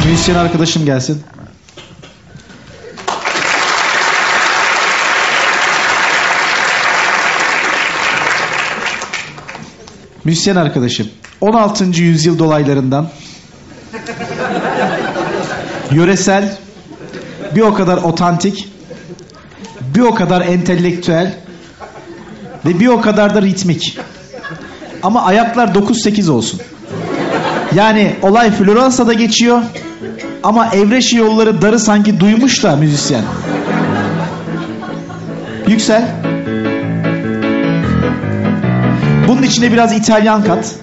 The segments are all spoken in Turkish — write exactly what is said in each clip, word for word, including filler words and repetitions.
Müzisyen arkadaşım gelsin. Müzisyen arkadaşım. on altıncı yüzyıl dolaylarından yöresel, bir o kadar otantik, bir o kadar entelektüel ve bir o kadar da ritmik. Ama ayaklar dokuz sekiz olsun. Yani olay Floransa'da geçiyor ama Evreşi yolları darı sanki duymuş da müzisyen. Yüksel. Bunun içine biraz İtalyan kat.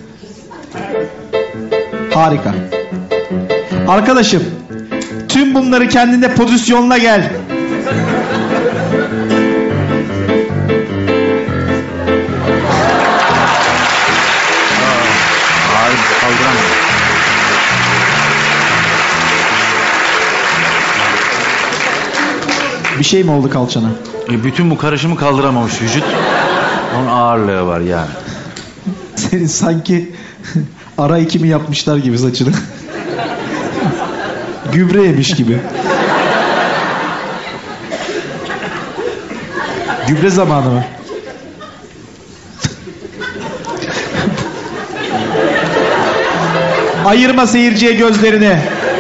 Harika. Arkadaşım, tüm bunları kendine pozisyonla gel. Bir şey mi oldu kalçana? E bütün bu karışımı kaldıramamış vücut. Onun ağırlığı var yani. Senin sanki ara ekimi yapmışlar gibi saçını. Gübre yemiş gibi. Gübre zamanı mı? Ayırma seyirciye gözlerini.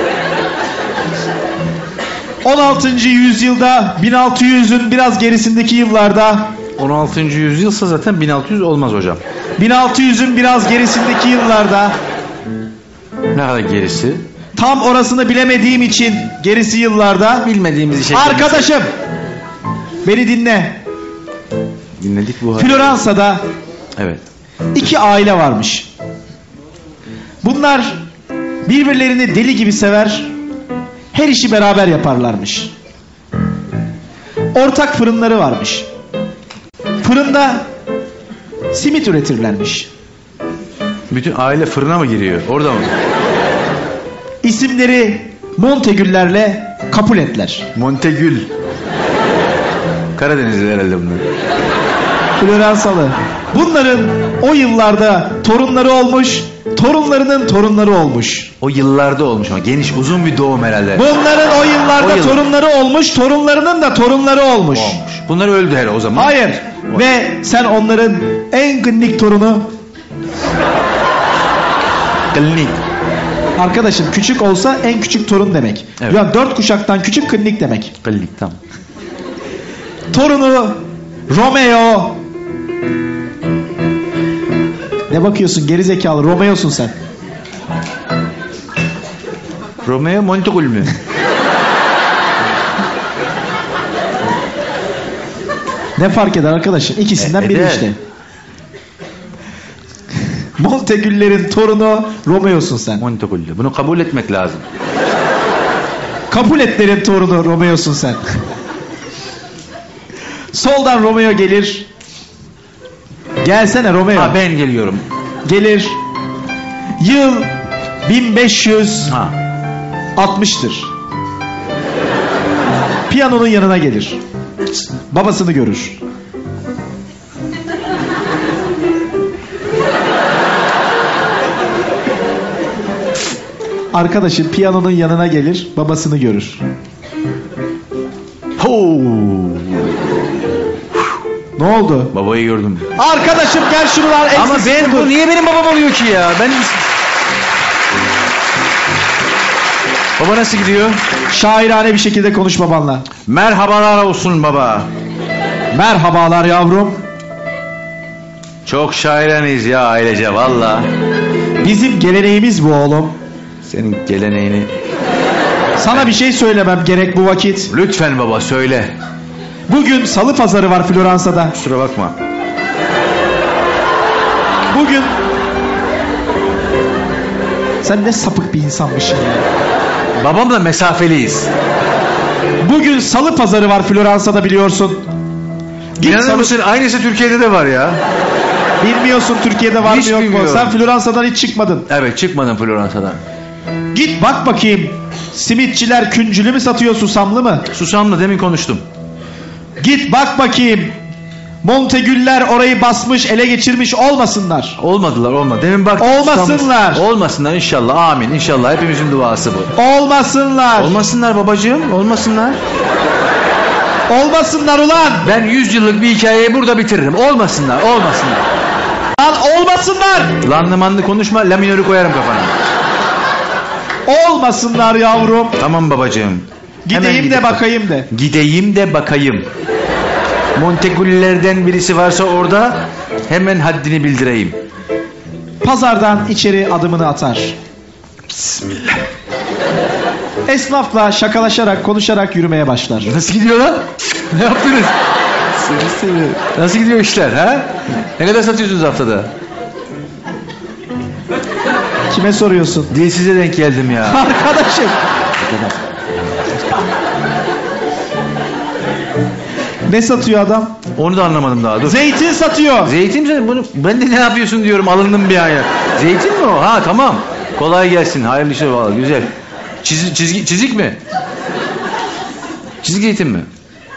on altıncı yüzyılda bin altı yüzün biraz gerisindeki yıllarda. on altıncı yüzyılsa zaten bin altı yüz olmaz hocam. bin altı yüzün biraz gerisindeki yıllarda. Ne kadar gerisi? Tam orasını bilemediğim için gerisi yıllarda. Bilmediğimiz şey. Arkadaşım, beni dinle. Dinledik bu. Floransa'da evet. iki aile varmış. Bunlar birbirlerini deli gibi sever, her işi beraber yaparlarmış. Ortak fırınları varmış. Fırında simit üretirlermiş. Bütün aile fırına mı giriyor? Orada mı? İsimleri Montegüllerle Capuletler. Montegül. Karadenizli herhalde bunlar. Floransalı. Bunların o yıllarda torunları olmuş, torunlarının torunları olmuş. O yıllarda olmuş ama geniş uzun bir doğum herhalde. Bunların o yıllarda o yıl... torunları olmuş, torunlarının da torunları olmuş. Olmuş. Bunlar öldü her o zaman. Hayır. O... Ve sen onların en gınnik torunu. Gınnik. Arkadaşım, küçük olsa en küçük torun demek. Evet. Yani dört kuşaktan küçük kınnik demek. Gınnik, tamam. Torunu Romeo. Ne bakıyorsun gerizekalı? Romeo'sun sen. Romeo Montegül mü? Ne fark eder arkadaşım? İkisinden e, biri işte. Montegüllerin torunu Romeo'sun sen. Montegül. Bunu kabul etmek lazım. Capuletlerin torunu Romeo'sun sen. Soldan Romeo gelir. Gelsene Romeo. Ha, ben geliyorum. Gelir. Yıl bin beş yüz altmıştır. Piyanonun yanına gelir. Babasını görür. Arkadaşım piyanonun yanına gelir, babasını görür. Ho! Ne oldu? Babayı gördüm. Arkadaşım gel şunu var. Ama ben bu niye benim babam oluyor ki ya? Ben Baba nasıl gidiyor? Şairane bir şekilde konuş babanla. Merhabalar olsun baba. Merhabalar yavrum. Çok şairaneyiz ya ailece valla. Bizim geleneğimiz bu oğlum. Senin geleneğini. Sana bir şey söylemem gerek bu vakit. Lütfen baba söyle. Bugün salı pazarı var Floransa'da. Kusura bakma. Bugün... Sen ne sapık bir insanmışsın ya. Babamla mesafeliyiz. Bugün salı pazarı var Floransa'da biliyorsun. Git İnanır salı... mısın? Aynısı Türkiye'de de var ya. Bilmiyorsun Türkiye'de var hiç mı yok bilmiyorum. mu? Sen Floransa'dan hiç çıkmadın. Evet çıkmadım Floransa'dan. Git bak bakayım. Simitçiler küncülü mü satıyor, susamlı mı? Susamlı, demin konuştum. Git bak bakayım. Montegüller orayı basmış, ele geçirmiş olmasınlar. Olmadılar, olmadı. Demin bak. Olmasınlar. İstanbul... Olmasınlar inşallah. Amin. İnşallah. Hepimizin duası bu. Olmasınlar. Olmasınlar babacığım. Olmasınlar. Olmasınlar ulan. Ben yüz yıllık bir hikayeyi burada bitiririm. Olmasınlar. Olmasınlar. Lan olmasınlar. Lanlı manlı konuşma. La minörü koyarım kafana. Olmasınlar yavrum. Tamam babacığım. Gideyim de bakayım de. Gideyim de bakayım. Montegüllerden birisi varsa orada hemen haddini bildireyim. Pazardan içeri adımını atar. Bismillah. Esnafla şakalaşarak, konuşarak yürümeye başlar. Nasıl gidiyor lan? Ne yaptınız? Nasıl gidiyor işler ha? Ne kadar satıyorsunuz haftada? Kime soruyorsun? Dilsize denk geldim ya. Arkadaşım. Ne satıyor adam? Onu da anlamadım daha. Dur. Zeytin satıyor. Zeytin mi? Bunu ben de ne yapıyorsun diyorum. Alındım bir aya. Zeytin mi o? Ha tamam. Kolay gelsin. Hayırlı işler valla. Güzel. Çiz, çizgi, çizik mi? Çizik zeytin mi?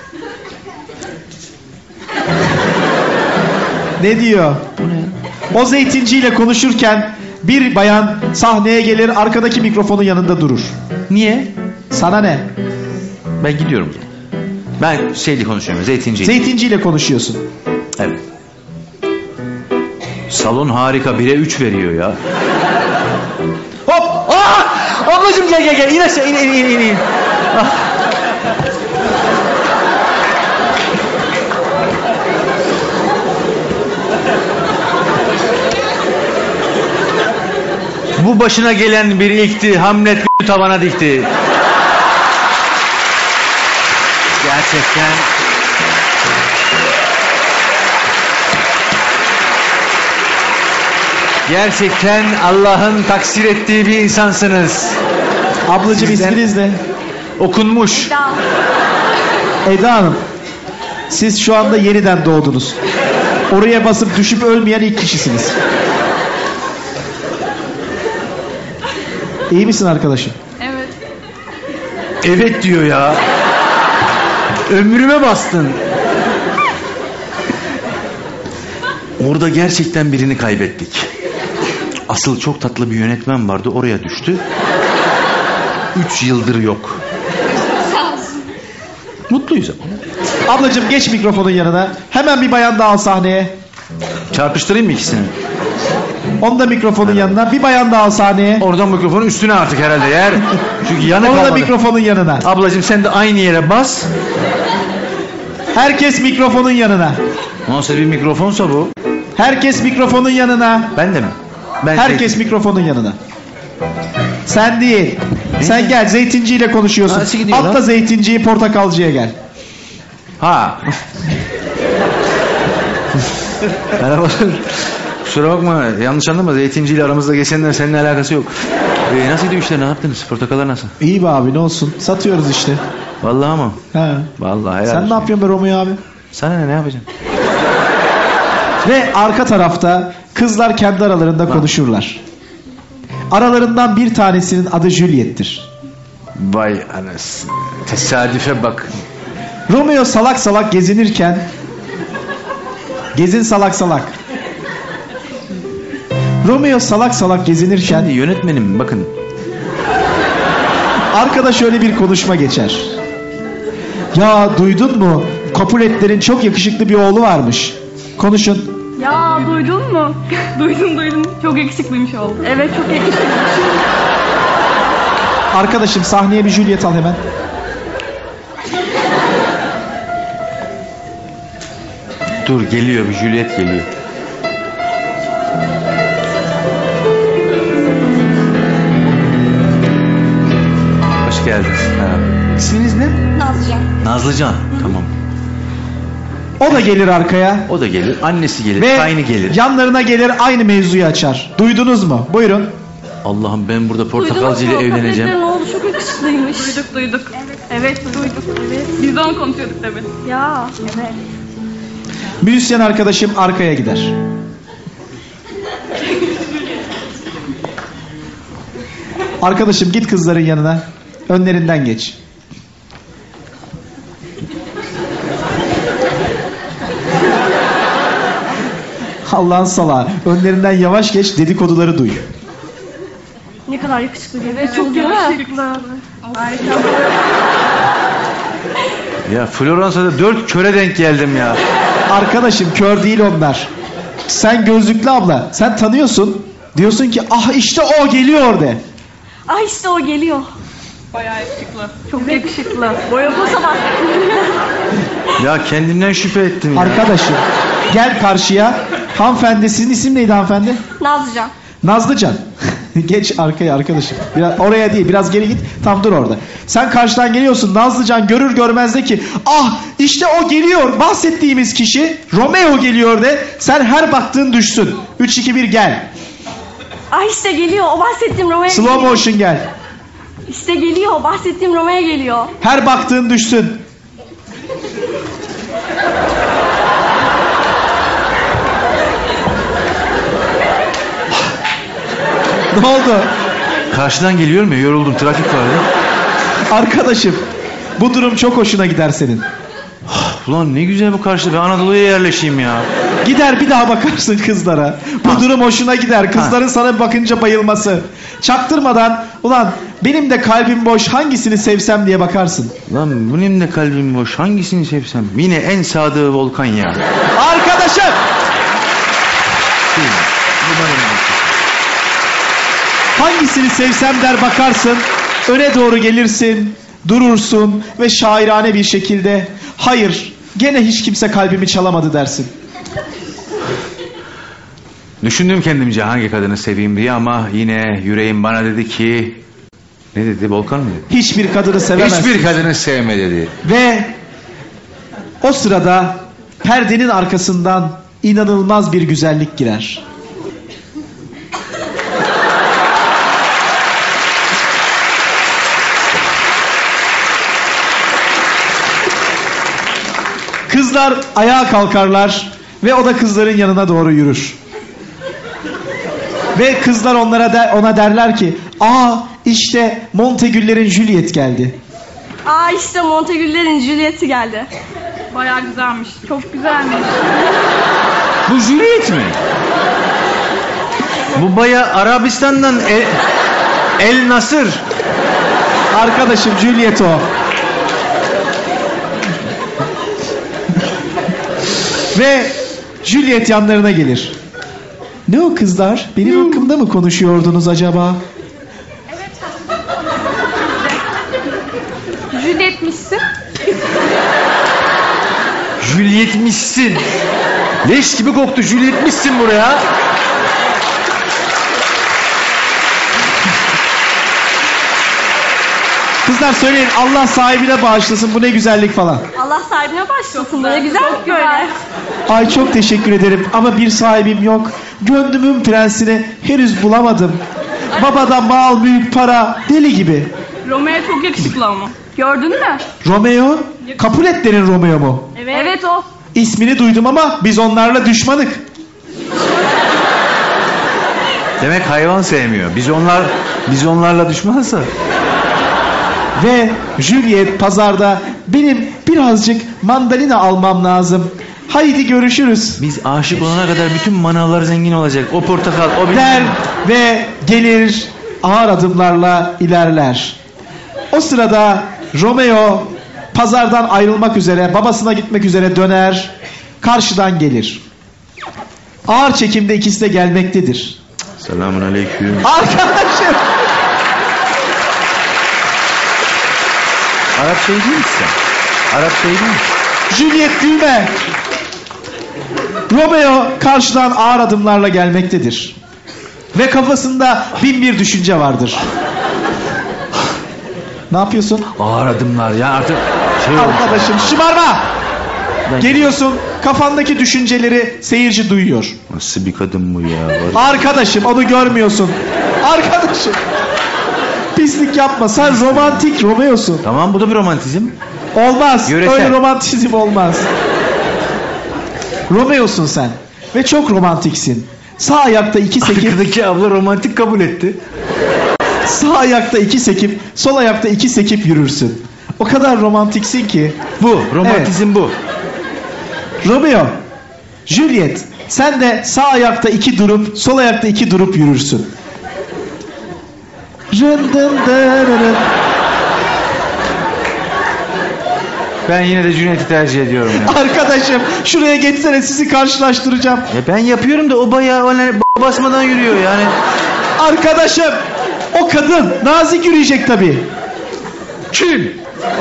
Ne diyor? Bu ne? O zeytinciyle konuşurken bir bayan sahneye gelir, arkadaki mikrofonun yanında durur. Niye? Sana ne? Ben gidiyorum. Ben şeyli konuşuyorum. Zeytinciyle. Zeytinciyle konuşuyorsun. Evet. Salon harika. Bire üç veriyor ya. Hop! Aa! Ablacığım gel gel gel. İn aşağı. İn in in in. in. Ah. Bu başına gelen bir ilkti. Hamlet tavana dikti. Gerçekten Gerçekten Allah'ın taksir ettiği bir insansınız. Ablacığım Sizden isminiz ne? Okunmuş. Eda Hanım. Siz şu anda yeniden doğdunuz. Oraya basıp düşüp ölmeyen ilk kişisiniz. İyi misin arkadaşım? Evet. Evet diyor ya. Ömrüme bastın. Orada gerçekten birini kaybettik. Asıl çok tatlı bir yönetmen vardı, oraya düştü. Üç yıldır yok. Mutluyuz ama. Ablacığım geç mikrofonun yanına. Hemen bir bayan daha al sahneye. Çarpıştırayım mı ikisini? Onu da mikrofonun yanına. Bir bayan daha al sahneye. Oradan mikrofonun üstüne artık herhalde yer. Çünkü yanık Onu da kalmadı. mikrofonun yanına. Ablacığım sen de aynı yere bas. Herkes mikrofonun yanına. Nasıl bir mikrofonsa bu? Herkes mikrofonun yanına. Ben de mi? Ben Herkes zeytin... mikrofonun yanına. Sen değil. Ne? Sen gel zeytinciyle konuşuyorsun. Nasıl gidiyor Atla lan? zeytinciyi portakalcıya gel. Ha. Merhaba. Kusura bakma, yanlış anlama, zeytinciyle aramızda geçenler seninle alakası yok. Ee, nasıl gidiyor işler, ne yaptınız? Portakallar nasıl? İyi be abi, ne olsun. Satıyoruz işte. Vallahi ama. He. Vallahi helal Sen olsun. ne yapıyorsun be Romeo abi? Sana ne, ne yapacaksın? Ve arka tarafta kızlar kendi aralarında konuşurlar. Aralarından bir tanesinin adı Juliet'tir. Vay anasını. Tesadüfe bak. Romeo salak salak gezinirken gezin salak salak. Romeo salak salak gezinirken Şimdi yönetmenim bakın. arkada şöyle bir konuşma geçer. Ya duydun mu? Capuletlerin çok yakışıklı bir oğlu varmış. Konuşun. Ya duydun mu? duydum duydum. Çok yakışıklıymış oldu. Evet çok yakışıklıymış. Arkadaşım sahneye bir Juliet al hemen. Dur geliyor, bir Juliet geliyor. Hoş geldiniz. Merhaba. İsminiz ne? Nazlıcan. Nazlıcan. Tamam. O da gelir arkaya. O da gelir. Annesi gelir. Ve Aynı gelir. yanlarına gelir, aynı mevzuyu açar. Duydunuz mu? Buyurun. Allah'ım ben burada portakalcı ile evleneceğim. Ne oldu? Çok yakışıklıymış. Duyduk duyduk. Evet, evet duyduk. Evet. Biz de onu konuşuyorduk tabii. Ya evet. Müzisyen arkadaşım arkaya gider. Arkadaşım git kızların yanına. Önlerinden geç. Allah'ın salağı. Önlerinden yavaş geç, dedikoduları duy. Ne kadar yakışıklı. Evet, çok yakışıklı. Harika. Ya Floransa'da dört köre denk geldim ya. Arkadaşım kör değil onlar. Sen gözlüklü abla. Sen tanıyorsun. Diyorsun ki ah işte o geliyor de. Ah işte o geliyor. Bayağı yakışıklı. Çok yakışıklı. Boya posa bak. Ya kendimden şüphe ettim ya. Arkadaşım gel karşıya. Hanımefendi, sizin isim neydi hanımefendi? Nazlıcan. Nazlıcan. Geç arkaya arkadaşım. Biraz oraya değil, biraz geri git. Tam dur orada. Sen karşıdan geliyorsun. Nazlıcan görür görmez de ki ah işte o geliyor. Bahsettiğimiz kişi Romeo geliyor de. Sen her baktığın düşsün. üç iki bir gel. Ah işte geliyor. O bahsettiğim Romeo Slow geliyor. motion gel. İşte geliyor. Bahsettiğim Romeo geliyor. Her baktığın düşsün. Ne oldu? Karşıdan geliyorum ya, yoruldum, trafik vardı. Arkadaşım bu durum çok hoşuna gider senin. Ulan ne güzel bu karşıda, ben Anadolu'ya yerleşeyim ya. Gider bir daha bakarsın kızlara. Bu Ha. durum hoşuna gider. Kızların sana bakınca bayılması. Çaktırmadan ulan benim de kalbim boş, hangisini sevsem diye bakarsın. Lan benim de kalbim boş, hangisini sevsem? Yine en sadığı Volkan ya. Arkadaşım! Bu benim. Hangisini sevsem der bakarsın. Öne doğru gelirsin. Durursun ve şairane bir şekilde hayır gene hiç kimse kalbimi çalamadı dersin. Düşündüm kendimce hangi kadını seveyim diye ama yine yüreğim bana dedi ki... Ne dedi, Volkan mı dedi? Hiçbir kadını sevemezsin. Hiçbir kadını sevme dedi. Ve o sırada perdenin arkasından inanılmaz bir güzellik girer. Kızlar ayağa kalkarlar ve o da kızların yanına doğru yürür. Ve kızlar onlara der, ona derler ki aa işte Montegüllerin Juliet geldi. Aa işte Montegüllerin Juliet'i geldi. Bayağı güzelmiş. Çok güzelmiş. Bu Juliet mi? Bu baya Arabistan'dan El, El Nasır. Arkadaşım Juliet o. Ve Juliet yanlarına gelir. Ne o kızlar? Benim hakkımda mı konuşuyordunuz acaba? Juliet'mişsin. Juliet'mişsin. Leş gibi koktu, Juliet'mişsin buraya. Kızlar söyleyin Allah sahibine bağışlasın bu ne güzellik falan. Allah sahibine başlasın. Böyle güzel böyle. Ay çok teşekkür ederim ama bir sahibim yok. Gönlümün prensini henüz bulamadım. Babadan mal, mülk, para, deli gibi. Romeo çok yakışıklı ama. Gördün mü? Romeo, Capuletlerin Romeo mu? Evet. Evet o. İsmini duydum ama biz onlarla düşmanık. Demek hayvan sevmiyor. Biz onlar biz onlarla düşmansa. Ve Juliet pazarda benim birazcık mandalina almam lazım. Haydi görüşürüz. Biz aşık olana kadar bütün manavlar zengin olacak. O portakal, o bilmem. Der ve gelir ağır adımlarla ilerler. O sırada Romeo pazardan ayrılmak üzere, babasına gitmek üzere döner. Karşıdan gelir. Ağır çekimde ikisi de gelmektedir. Selamun aleyküm. Arkadaşım. Arap şey değil mi sen? Arap şey değil mi? Juliet gülme. Romeo karşıdan ağır adımlarla gelmektedir. Ve kafasında bin bir düşünce vardır. Ne yapıyorsun? Ağır adımlar ya artık şey olmuş. Arkadaşım şımarma. Ben- Geliyorsun, kafandaki düşünceleri seyirci duyuyor. Nasıl bir kadın bu ya? Var. Arkadaşım onu görmüyorsun. Arkadaşım. Pislik yapma. Sen romantik Romeo'sun. Tamam, bu da bir romantizm. Olmaz. Yöresel. Öyle romantizm olmaz. Romeo'sun sen. Ve çok romantiksin. Sağ ayakta iki sekip, Arkadaki abla romantik kabul etti. sağ ayakta iki sekip, sol ayakta iki sekip yürürsün. O kadar romantiksin ki. Bu romantizm bu. Romeo, Juliet Sen de sağ ayakta iki durup, sol ayakta iki durup yürürsün. Ben yine de Cüneyt'i tercih ediyorum ya. Arkadaşım şuraya geçsene, sizi karşılaştıracağım. Ya ben yapıyorum da o bayağı öyle basmadan yürüyor yani. Arkadaşım o kadın nazik yürüyecek tabii. Kim?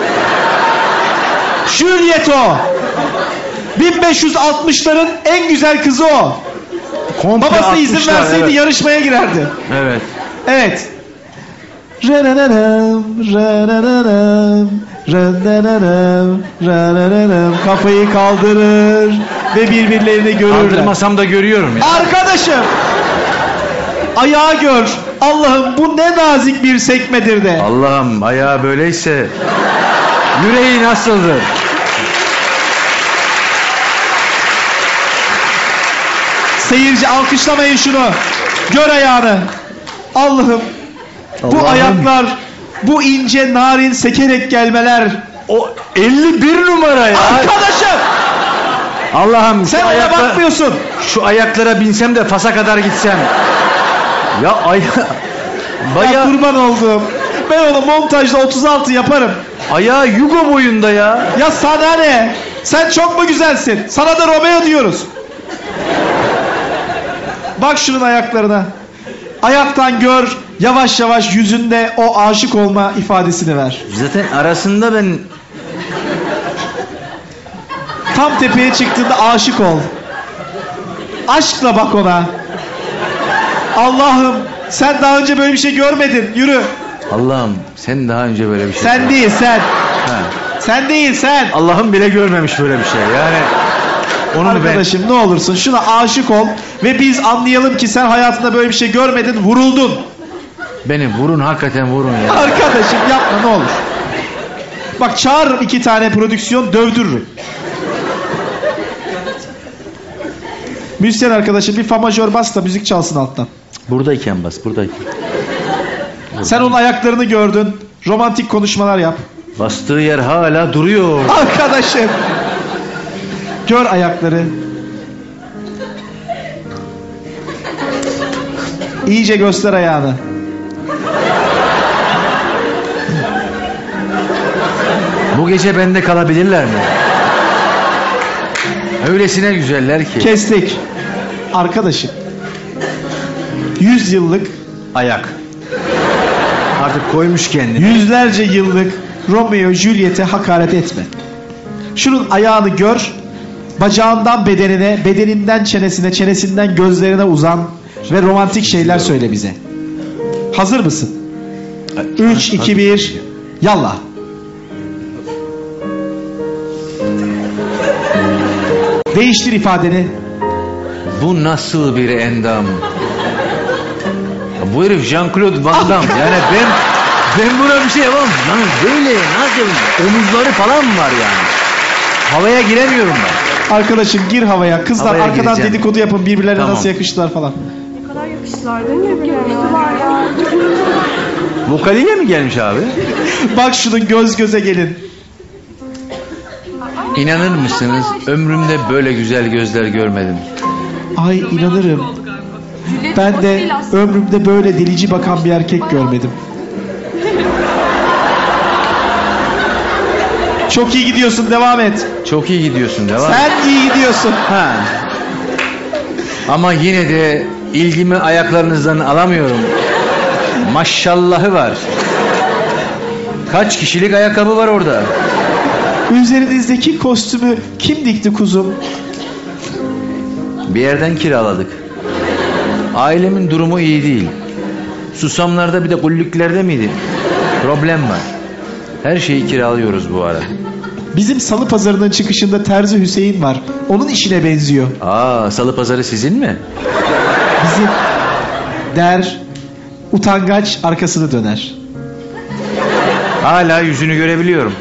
Juliet o. bin beş yüz altmışların en güzel kızı o. Komple Babası izin altmışlar, verseydi evet. yarışmaya girerdi. Evet. Evet. Rananam, rananam, rananam, rananam. Kafayı kaldırır ve birbirlerini görürler. Kaldırmasam da görüyorum ya. Arkadaşım ayağı gör. Allah'ım bu ne nazik bir sekmedir de. Allah'ım ayağı böyleyse yüreği nasıldır? Seyirci alkışlamayın şunu. Gör ayağını. Allah'ım bu Allah'ım. ayaklar, bu ince narin sekerek gelmeler. O elli bir numara ya. Arkadaşım Allah'ım sen şu ona ayakla- bakmıyorsun. Şu ayaklara binsem de Fas'a kadar gitsem. Ya aya Ya bayağı kurban oldum. Ben onu montajda otuz altı yaparım. ayağı Yugo boyunda ya. Ya sana ne? Sen çok mu güzelsin? Sana da Romeo diyoruz. Bak şunun ayaklarına. Ayaktan gör, yavaş yavaş yüzünde o aşık olma ifadesini ver. Zaten arasında ben Tam tepeye çıktığında aşık ol. Aşkla bak ona. Allah'ım sen daha önce böyle bir şey görmedin. Yürü. Allah'ım sen daha önce böyle bir şey. Sen değil sen. Ha. Sen değil sen. Allah'ım bile görmemiş böyle bir şey. Yani onu ben Arkadaşım ne olursun şuna aşık ol ve biz anlayalım ki sen hayatında böyle bir şey görmedin, vuruldun. beni vurun hakikaten vurun ya. Arkadaşım yapma ne olur. Bak çağır iki tane prodüksiyon dövdürürüm. Müzisyen arkadaşım bir fa majör bas da müzik çalsın alttan. Buradayken bas, buradayken. Sen onun ayaklarını gördün. Romantik konuşmalar yap. Bastığı yer hala duruyor. Arkadaşım. Gör ayakları. İyice göster ayağını. Bu gece bende kalabilirler mi? Öylesine güzeller ki. Kestik. Arkadaşım. Yüz yıllık, Ayak. Artık koymuş kendini. yüzlerce yıllık Romeo Juliet'e hakaret etme. Şunun ayağını gör. Bacağından bedenine, bedeninden çenesine, çenesinden gözlerine uzan ve romantik şeyler söyle bize. Hazır mısın? üç, iki, bir, yallah. Değiştir ifadeni. Bu nasıl bir endam? Ya bu herif Jean-Claude Van Damme. Yani ben ben buna bir şey yapamam. Yani böyle nasıl omuzları falan var yani. Havaya giremiyorum ben. Arkadaşım gir havaya. Kızlar Havaya arkadan gireceğim. dedikodu yapın birbirlerine Tamam. nasıl yakıştılar falan. Ne kadar yakıştılar değil mi? Yakıştılar ya. Vokaliyle mi gelmiş abi? Bak şunun göz göze gelin. İnanır mısınız? Ömrümde böyle güzel gözler görmedim. Ay inanırım. Ben de ömrümde böyle delici bakan bir erkek görmedim. Çok iyi gidiyorsun, devam et. Çok iyi gidiyorsun, devam. Sen iyi gidiyorsun. Ha. Ama yine de ilgimi ayaklarınızdan alamıyorum. Maşallahı var. Kaç kişilik ayakkabı var orada? Üzerinizdeki kostümü kim dikti kuzum? Bir yerden kiraladık. Ailemin durumu iyi değil. Susamlarda bir de kullüklerde miydi? Problem var. Her şeyi kiralıyoruz bu ara. Bizim salı pazarının çıkışında Terzi Hüseyin var. Onun işine benziyor. Aa, salı pazarı sizin mi? Bizim der, utangaç arkasını döner. Hala yüzünü görebiliyorum.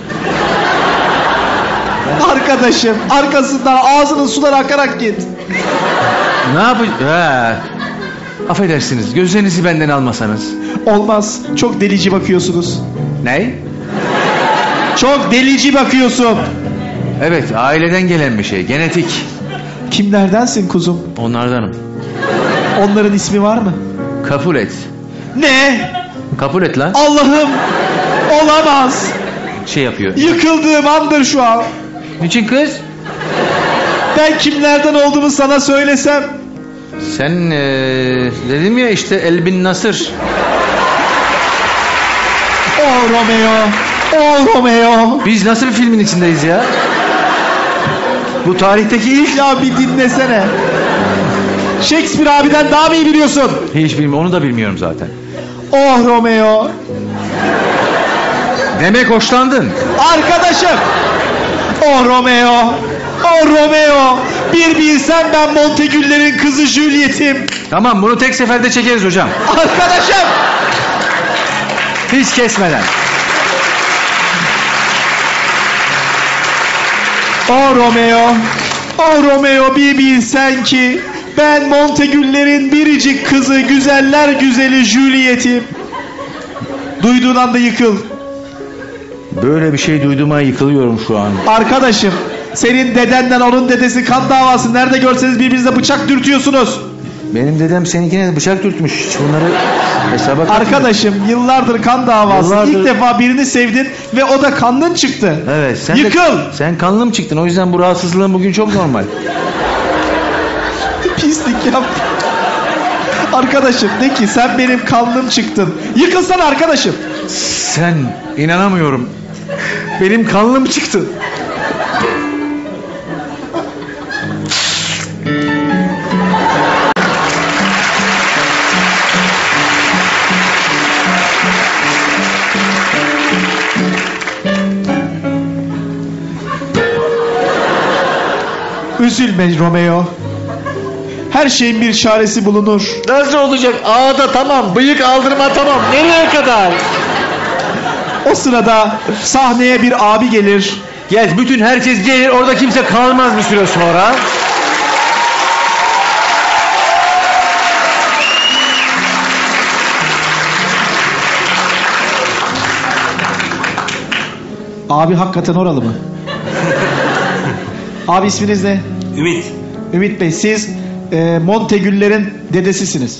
Arkadaşım arkasından ağzının suları akarak git. Ne yapacağız? Affedersiniz, gözlerinizi benden almasanız. Olmaz. Çok delici bakıyorsunuz. Ne? Çok delici bakıyorsun. Evet, aileden gelen bir şey, genetik. Kimlerdensin kuzum? Onlardanım. Onların ismi var mı? Kabul et. Ne? Kabul et lan. Allah'ım! Olamaz! Şey yapıyor. Yıkıldığım andır şu an. Niçin kız? Ben kimlerden olduğumu sana söylesem. Sen ee, dedim ya işte Elbin Nasır. Oh Romeo! Oh Romeo! Biz nasıl bir filmin içindeyiz ya? Bu tarihteki ilk. Ya bir dinlesene. Shakespeare abiden daha mı iyi biliyorsun? Hiç bilmiyorum. Onu da bilmiyorum zaten. Oh Romeo! Demek hoşlandın. Arkadaşım! Oh Romeo! Oh Romeo! Bir bilsen ben Montegüllerin kızı Juliet'im. Tamam, bunu tek seferde çekeriz hocam. Arkadaşım! Hiç kesmeden. Oh Romeo! Oh Romeo, bir bilsen ki ben Montegüllerin biricik kızı, güzeller güzeli Juliet'im. Duyduğun anda yıkıl. Böyle bir şey duyduğuma yıkılıyorum şu an. Arkadaşım, senin dedenden onun dedesi kan davası, nerede görseniz birbirinize bıçak dürtüyorsunuz. Benim dedem seninkine dışarı dürtmüş. Hiç bunları hesaba katmıyor. Arkadaşım, yıllardır kan davası. Yıllardır... İlk defa birini sevdin ve o da kanlın çıktı. Evet. Sen Yıkıl. De, sen kanlı mı çıktın? O yüzden bu rahatsızlığın bugün çok normal. Pislik yap. Arkadaşım de ki sen benim kanlım çıktın. Yıkılsana arkadaşım. Sen, inanamıyorum. Benim kanlım çıktı. Üzülme Romeo. Her şeyin bir çaresi bulunur. Nasıl olacak? Ağda tamam, bıyık aldırma tamam. Nereye kadar? O sırada sahneye bir abi gelir. Gel, bütün herkes gelir, orada kimse kalmaz bir süre sonra. Abi hakikaten oralı mı? Abi isminiz ne? Ümit. Ümit Bey, siz e, Montegüllerin dedesisiniz.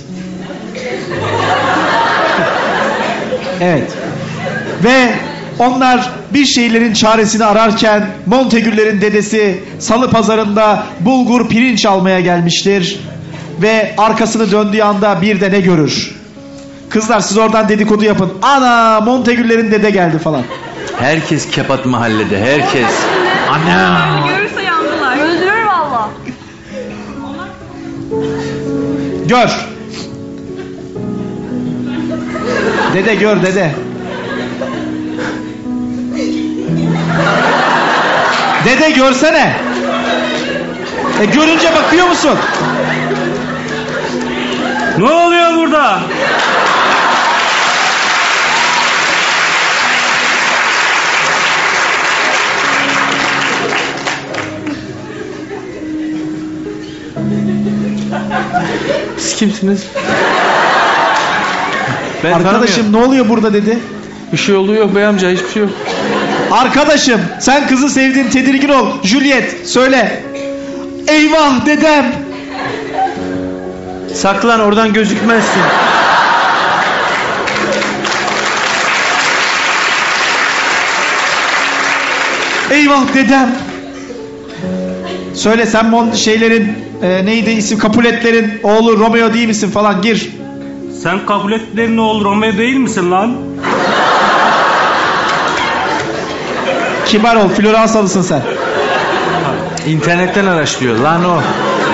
Evet. Ve onlar bir şeylerin çaresini ararken Montegüllerin dedesi salı pazarında bulgur pirinç almaya gelmiştir. Ve arkasını döndüğü anda bir de ne görür? Kızlar, siz oradan dedikodu yapın. Ana, Montegüllerin dede geldi falan. Herkes kepat mahallede, herkes. Ana! Görürse yandılar. Öldürür valla. Gör. Dede gör dede. Dede görsene. E görünce bakıyor musun? Ne oluyor burada? Siz kimsiniz? Ben Arkadaşım ne oluyor burada dedi. Bir şey oluyor bey amca, hiçbir şey yok. Arkadaşım, sen kızı sevdin, tedirgin ol. Juliet söyle. Eyvah dedem. Saklan, oradan gözükmezsin. Eyvah dedem. Söyle, sen mon şeylerin e, neydi isim, Capuletlerin oğlu Romeo değil misin falan, gir. Sen Capuletlerin oğlu Romeo değil misin lan? Kibar ol, Floransalısın sen. İnternetten araştırıyor lan o.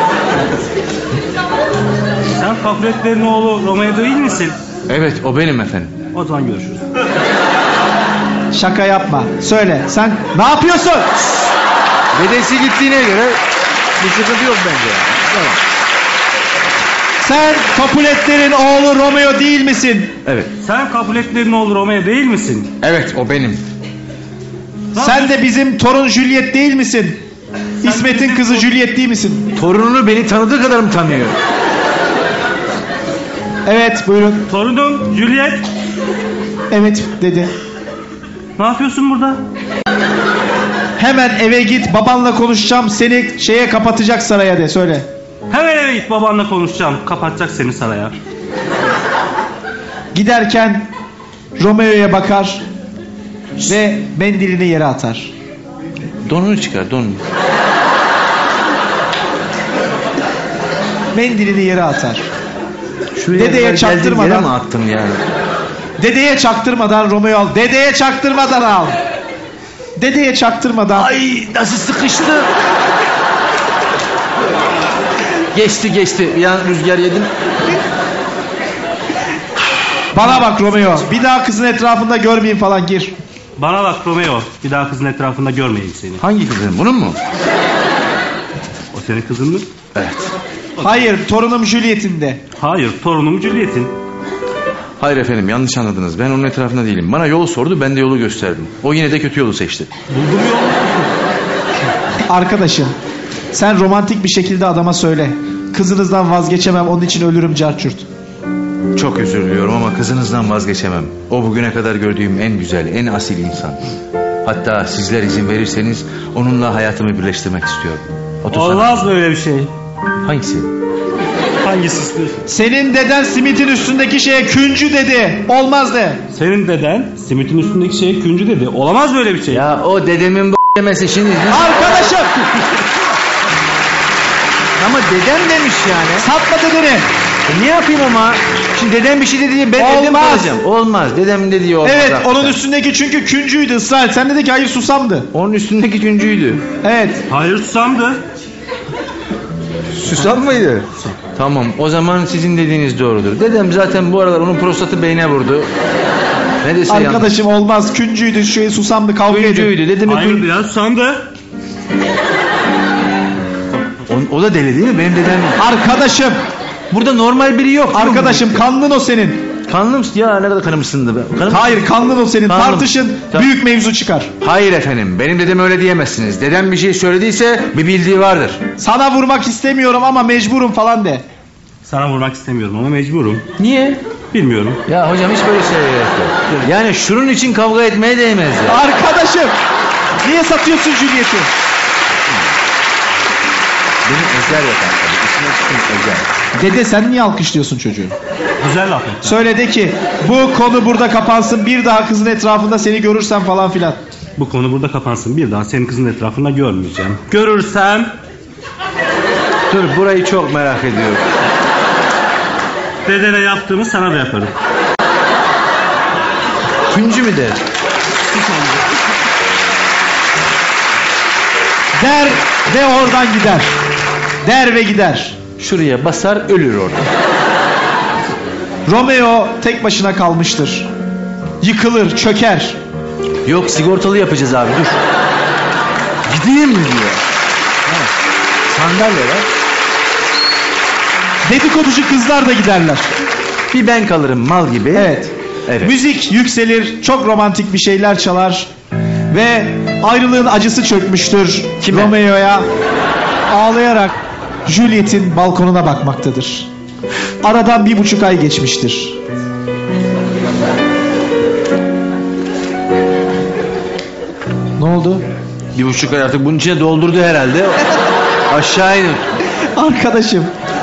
Sen Capuletlerin oğlu Romeo değil misin? Evet, o benim efendim. O zaman görüşürüz. Şaka yapma. Söyle, sen ne yapıyorsun? Dedesi gittiğine göre bir sıkıntı yok bence. Tamam. Sen Capuletlerin oğlu Romeo değil misin? Evet. Sen Capuletlerin oğlu Romeo değil misin? Evet, o benim. Sen de bizim torun Juliet değil misin? İsmet'in kızı Juliet değil misin? Torununu beni tanıdığı kadar mı tanıyor? Evet, buyurun. Torunum Juliet. Evet dedi. Ne yapıyorsun burada? Hemen eve git, babanla konuşacağım, seni şeye kapatacak saraya de, söyle. Hemen eve git, babanla konuşacağım. Kapatacak seni saraya. Giderken Romeo'ya bakar ve mendilini yere atar. Donunu çıkar, donunu. Mendilini yere atar. Şuraya Dedeye kadar geldiğim çaktırmadan- yere mi attın yani? Dedeye çaktırmadan Romeo al. Dedeye çaktırmadan al. Dedeye çaktırmadan. Ay nasıl sıkıştı. Geçti geçti. Bir an rüzgar yedim. Bana bak Romeo. Bir daha kızın etrafında görmeyeyim falan, gir. Bana bak Romeo. Bir daha kızın etrafında görmeyeyim seni. Hangi kızın? Bunun mu? O senin kızın mı? Evet. Hayır, torunum Juliet'in de. Hayır, torunum Juliet'in. Hayır efendim, yanlış anladınız. Ben onun etrafında değilim. Bana yolu sordu, ben de yolu gösterdim. O yine de kötü yolu seçti. Buldum yolu. Arkadaşım, sen romantik bir şekilde adama söyle. Kızınızdan vazgeçemem, onun için ölürüm carçurt. Çok özür diliyorum ama kızınızdan vazgeçemem. O bugüne kadar gördüğüm en güzel, en asil insan. Hatta sizler izin verirseniz onunla hayatımı birleştirmek istiyorum. Otursana. Olmaz böyle bir şey. Hangisi? Hangisi istiyorsun? Senin deden simitin üstündeki şeye küncü dedi. Olmaz de. Senin deden simitin üstündeki şeye küncü dedi. Olamaz böyle bir şey. Ya o dedemin b*** demesi şimdi. Arkadaşım, Ama dedem demiş yani. satma dedeni. E ne yapayım ama? Şimdi dedem bir şey dedi diye ben Olmaz. dedem kalacağım. Olmaz. Dedem dediği olmaz. Evet, hakikaten. onun üstündeki çünkü küncüydü, ısrar et. Sen dedi ki hayır, susamdı. Onun üstündeki güncüydü. Evet. Hayır, susamdı. Susam mıydı? Tamam, o zaman sizin dediğiniz doğrudur. Dedem zaten bu aralar onun prostatı beyne vurdu. Ne dese yanlış. Arkadaşım olmaz, küncüydü, şu susamdı, kavga edin. Güncüydü. Dedemi Hayır gün... ya, susamdı. o, o da deli değil mi? Benim dedem. Arkadaşım, Burada normal biri yok. arkadaşım kanlın o senin. Kanlım ya, ne kadar kanım ısındı be. Kanım... Hayır, kanlın o senin. Kanlım. Tartışın, Ta- büyük mevzu çıkar. Hayır efendim, benim dedem öyle diyemezsiniz. Dedem bir şey söylediyse bir bildiği vardır. Sana vurmak istemiyorum ama mecburum falan de. Sana vurmak istemiyorum ama mecburum. Niye? Bilmiyorum. Ya hocam hiç böyle şey yok. Yani şunun için kavga etmeye değmez ya. Arkadaşım, niye satıyorsun Juliet'i? Benim özel yok arkadaşlar. İçine çıkın özel. Dede, sen niye alkışlıyorsun çocuğu? Güzel laf ettin. Söyle de ki bu konu burada kapansın, bir daha kızın etrafında seni görürsem falan filan. Bu konu burada kapansın. Bir daha senin kızın etrafında görmeyeceğim. Görürsem Dur, burayı çok merak ediyorum. dedene yaptığımı sana da yaparım. Küncü mü der? Der ve oradan gider. Der ve gider. Şuraya basar ölür orada. Romeo tek başına kalmıştır. Yıkılır, çöker. Yok, sigortalı yapacağız abi, dur. Gideyim mi diyor. Ha, sandalye var. Dedikoducu kızlar da giderler. Bir ben kalırım mal gibi. Evet. Evet. Müzik yükselir, çok romantik bir şeyler çalar. Ve ayrılığın acısı çökmüştür Kime? Romeo'ya. Ağlayarak Juliet'in balkonuna bakmaktadır. Aradan bir buçuk ay geçmiştir. Ne oldu? Bir buçuk ay artık bunun içine doldurdu herhalde. Aşağı inin. Arkadaşım.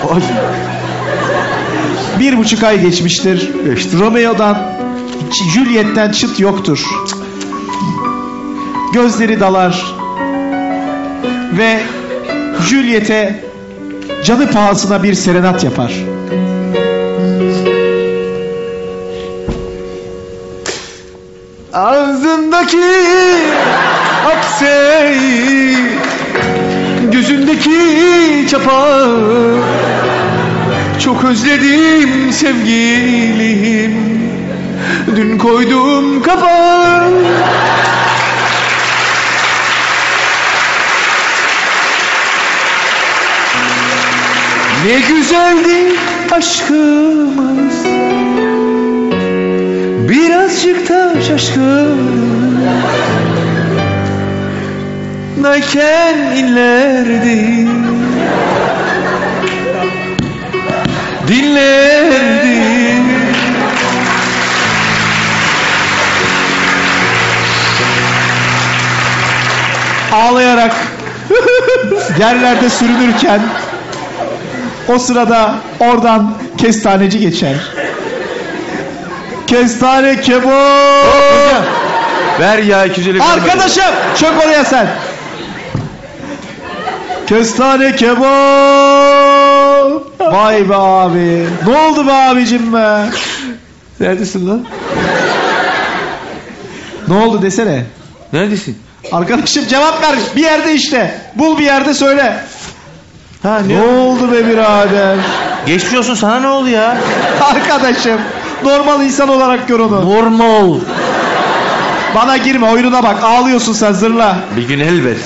Bir buçuk ay geçmiştir. Romeo'dan, Juliet'ten çıt yoktur. Gözleri dalar. Ve Juliet'e canı pahasına bir serenat yapar. Ağzındaki akseyi, gözündeki çapa, çok özledim sevgilim, dün koydum kafa. Ne güzeldi aşkımız, birazcık da şaşkın, dayken inlerdi, dinlerdi. ağlayarak yerlerde sürünürken o sırada oradan kestaneci geçer. Kestane kebap. Ver ya iki yüz elli. Arkadaşım çök oraya sen. Kestane kebap. Vay be abi. Ne oldu be abicim be? Neredesin lan? Ne oldu desene. Neredesin? Arkadaşım cevap ver. Bir yerde işte. Bul bir yerde söyle. Ha Ne oldu be birader? Geçmiş olsun, sana ne oldu ya? Arkadaşım normal insan olarak gör onu. Normal. Bana girme, oyununa bak. Ağlıyorsun sen, zırla. Bir gün elbet.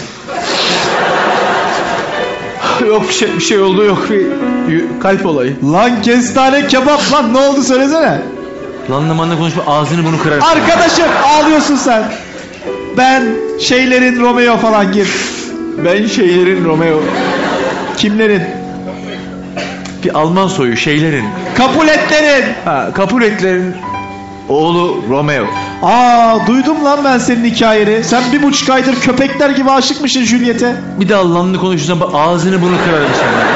Yok bir şey, bir şey oldu, yok bir kalp olayı. Lan kestane kebap lan, ne oldu söylesene. Lan lamanla konuşma, ağzını bunu kırar. Arkadaşım ağlıyorsun sen. Ben şeylerin Romeo falan gir. Ben şeylerin Romeo. Kimlerin? Bir Alman soyu, şeylerin. Kapuletlerin. Ha, Capuletlerin oğlu Romeo. Aa, duydum lan ben senin hikayeni. Sen bir buçuk aydır köpekler gibi aşıkmışsın Juliet'e. Bir de Allah'ını konuşursan bak, ağzını bunu kırarım sana.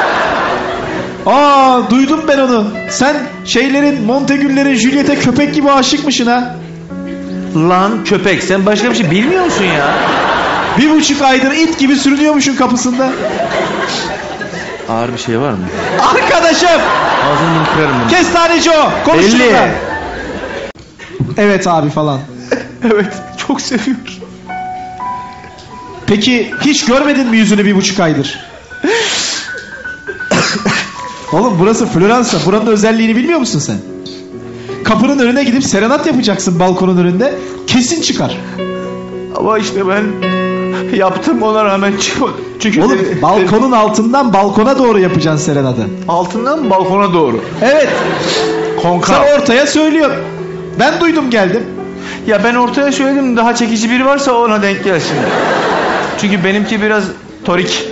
Aa, duydum ben onu. Sen şeylerin, Montegüllerin Juliet'e köpek gibi aşıkmışsın ha. Lan köpek, sen başka bir şey bilmiyor musun ya? Bir buçuk aydır it gibi sürünüyormuşsun kapısında. Ağır bir şey var mı? Arkadaşım. Ağzını bunu kırarım bunu. Kestaneci o. Konuş Belli. şurada. Evet abi falan. Evet, çok seviyorum. Peki hiç görmedin mi yüzünü bir buçuk aydır? Oğlum burası Floransa. Buranın özelliğini bilmiyor musun sen? Kapının önüne gidip serenat yapacaksın balkonun önünde. Kesin çıkar. Ama işte ben yaptım, ona rağmen çıkmadı. Çünkü Oğlum de- balkonun altından balkona doğru yapacaksın serenadı. altından balkona doğru. Evet. Konka. Sen ortaya söylüyorsun. Ben duydum geldim. Ya ben ortaya söyledim, daha çekici biri varsa ona denk gel şimdi. Çünkü benimki biraz torik.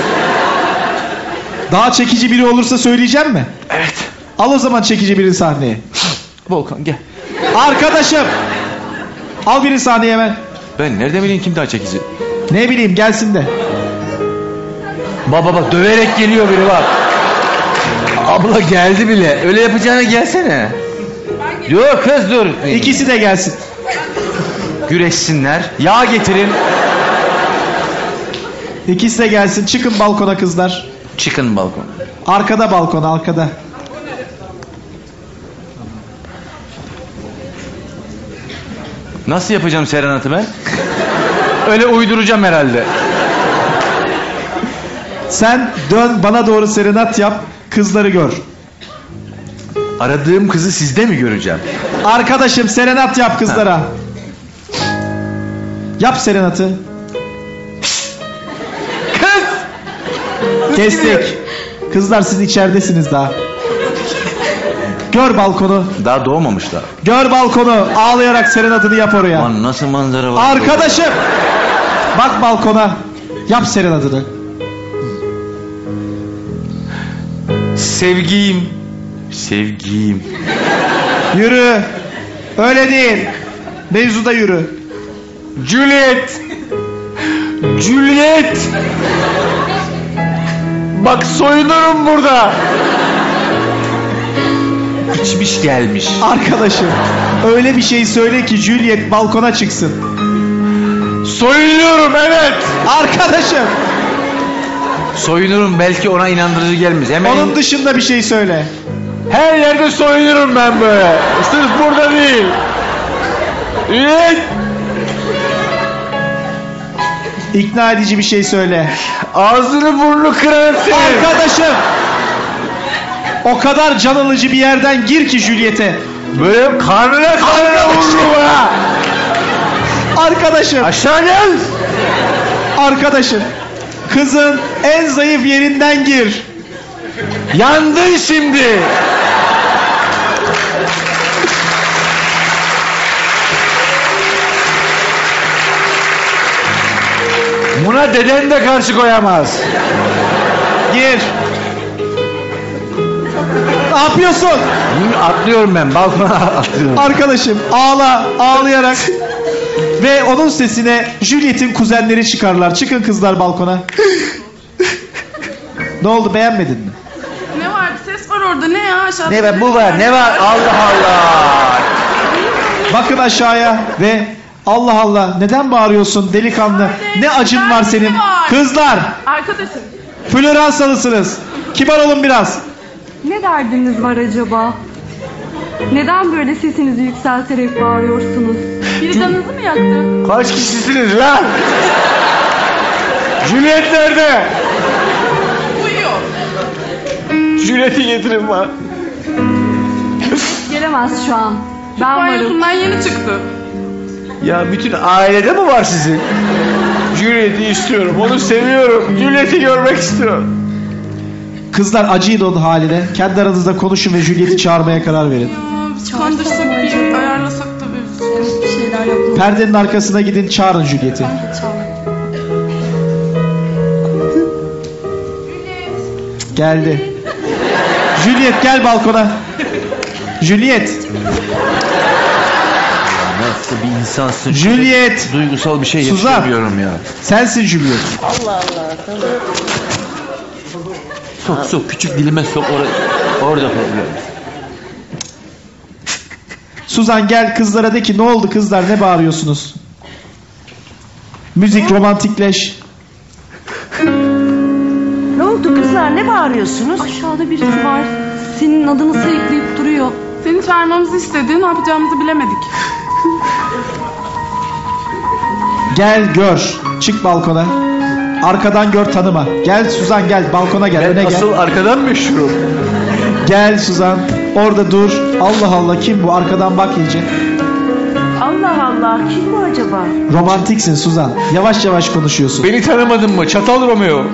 Daha çekici biri olursa söyleyeceğim mi? Evet. Al o zaman çekici birini sahneye. Volkan gel. Arkadaşım. Al birini sahneye hemen. Ben nereden bileyim kim daha çekici? Ne bileyim, gelsin de. Baba bak, döverek geliyor biri bak. Abla geldi bile. Öyle yapacağına gelsene. Dur kız dur. İkisi de gelsin. Güreşsinler. Yağ getirin. İkisi de gelsin. Çıkın balkona kızlar. Çıkın balkon. Arkada balkon, arkada. Nasıl yapacağım serenatı ben? Öyle uyduracağım herhalde. Sen dön bana doğru serenat yap. Kızları gör. Aradığım kızı sizde mi göreceğim? Arkadaşım serenat yap kızlara. Yap serenatı. Kız! Kestik. Kızlar siz içeridesiniz daha. Gör balkonu. Daha doğmamışlar. Gör balkonu. Ağlayarak serenatını yap oraya. Lan nasıl manzara var? Arkadaşım. Bak balkona. Yap serenatını. Sevgim. Sevgim. Yürü. Öyle değil. Mevzuda yürü. Juliet. Juliet. Bak soyunurum burada. İçmiş gelmiş. Arkadaşım. Öyle bir şey söyle ki Juliet balkona çıksın. Soyunuyorum evet. Arkadaşım. Soyunurum, belki ona inandırıcı gelmez. Hemen Onun dışında bir şey söyle. her yerde soyunurum ben böyle. Sırf burada değil. Evet. İkna edici bir şey söyle. Ağzını burnunu kırarım senin. Arkadaşım. O kadar can alıcı bir yerden gir ki Juliet'e. Böyle karnına karnına vururum ha. Arkadaşım. Aşağı gel. Arkadaşım. Kızın en zayıf yerinden gir. Yandın şimdi. Buna deden de karşı koyamaz. Gir. Ne yapıyorsun? Atlıyorum ben, balkona atlıyorum. Arkadaşım ağla, ağlayarak Ve onun sesine Juliet'in kuzenleri çıkarlar. Çıkın kızlar balkona. Ne oldu, beğenmedin mi? Ne var? Bir ses var orada. Ne ya? Aşağıda. Ne var bu var ne var Allah Allah. Bakın aşağıya ve Allah Allah neden bağırıyorsun delikanlı? Ne acın var senin? Kızlar Arkadaşım. floransalısınız. Kibar olun biraz. Ne derdiniz var acaba? Neden böyle sesinizi yükselterek bağırıyorsunuz? Biri canınızı mı yaktı? Kaç kişisiniz lan? Juliet nerede? Uyuyor. Juliet'i getirin bana. Gelemez şu an. Ben varım. Banyosundan yeni çıktı. Ya bütün ailede mi var sizin? Juliet'i istiyorum, onu seviyorum. Juliet'i görmek istiyorum. Kızlar acıyı dolu haline. Kendi aranızda konuşun ve Juliet'i çağırmaya karar verin. Aa, kandırsak bir ayarlasak tabii. Bir şeyler yapın. Perdenin arkasına gidin, çağırın Juliet'i. Geldi. Juliet gel balkona. Juliet. Nasıl bir insansın? Juliet. Duygusal bir şey Suzan. yaşayamıyorum ya. Sensin Juliet. Sok sok küçük dilime sok orada. Orada problem. Suzan gel kızlara de ki ne oldu kızlar, ne bağırıyorsunuz? Müzik romantikleş. Ne oldu kızlar, ne bağırıyorsunuz? Aşağıda birisi var. Senin adını sayıklayıp duruyor. Seni çağırmamızı istedi. Ne yapacağımızı bilemedik. Gel gör. Çık balkona. Arkadan gör, tanıma. Gel Suzan gel balkona gel. Ben Öne gel. asıl arkadan meşhurum. Gel Suzan. Orada dur. Allah Allah kim bu? Arkadan bak iyice. Allah Allah, kim bu acaba? Romantiksin Suzan. Yavaş yavaş konuşuyorsun. Beni tanımadın mı? Çatal Romeo.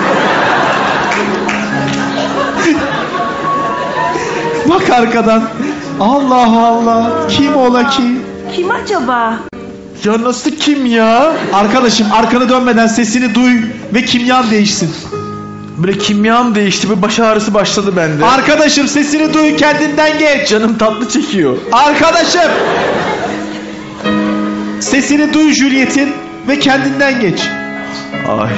Bak arkadan. Allah Allah. Kim ola ki? Kim acaba? Ya nasıl kim ya? Arkadaşım arkanı dönmeden sesini duy ve kimyan değişsin. Böyle kimyam değişti, bir baş ağrısı başladı bende. Arkadaşım sesini duy, kendinden geç. Canım tatlı çekiyor. Arkadaşım. Sesini duy Juliet'in ve kendinden geç. Ay.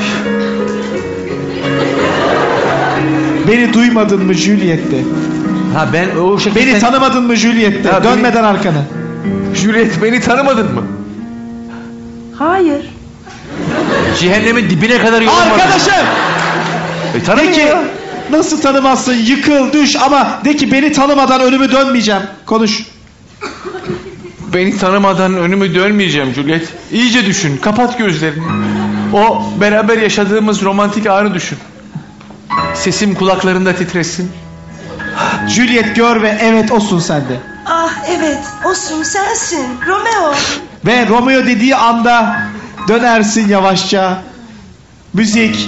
Beni duymadın mı Juliet'te? Ha ben o şekilde... Beni tanımadın mı Juliet'te? Ya Dönmeden arkanı. Juliet beni tanımadın mı? Hayır. Cehennemin dibine kadar yolum var. Arkadaşım. E, tanı De ki ya. nasıl tanımazsın, yıkıl düş ama de ki beni tanımadan önümü dönmeyeceğim. Konuş. Beni tanımadan önümü dönmeyeceğim Juliet. İyice düşün. Kapat gözlerini. O beraber yaşadığımız romantik anı düşün. Sesim kulaklarında titresin. Juliet gör ve evet olsun sende. Ah evet, olsun sensin. Romeo. Ve Romeo dediği anda dönersin yavaşça. Müzik.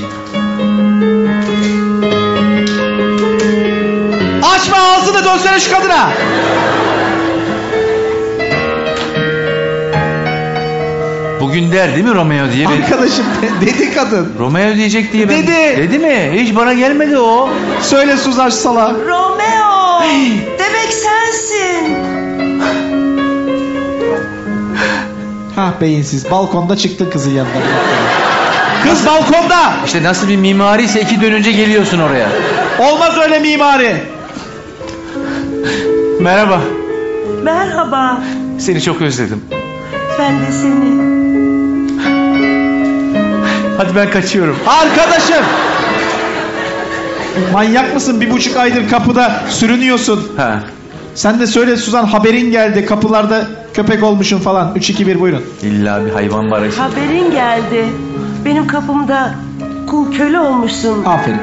Açma ağzını, dönsene şu kadına. Bugün der değil mi Romeo diye? Ben... Arkadaşım dedi kadın. Romeo diyecek diye ben... Dedi. Dedi mi? Hiç bana gelmedi o. Söyle Suzan sala. Romeo. Demek sensin. Hah beyinsiz. Balkonda çıktın kızın yanından. Kız balkonda. İşte nasıl bir mimari ise iki dönünce geliyorsun oraya. Olmaz öyle mimari. Merhaba. Merhaba. Seni çok özledim. Ben de seni. Hadi ben kaçıyorum. Arkadaşım. Manyak mısın? Bir buçuk aydır kapıda sürünüyorsun. Ha. Sen de söyle Suzan, haberin geldi. Kapılarda köpek olmuşsun falan. üç iki bir buyurun. İlla bir hayvan var işte. Haberin geldi. Benim kapımda kul köle olmuşsun. Aferin.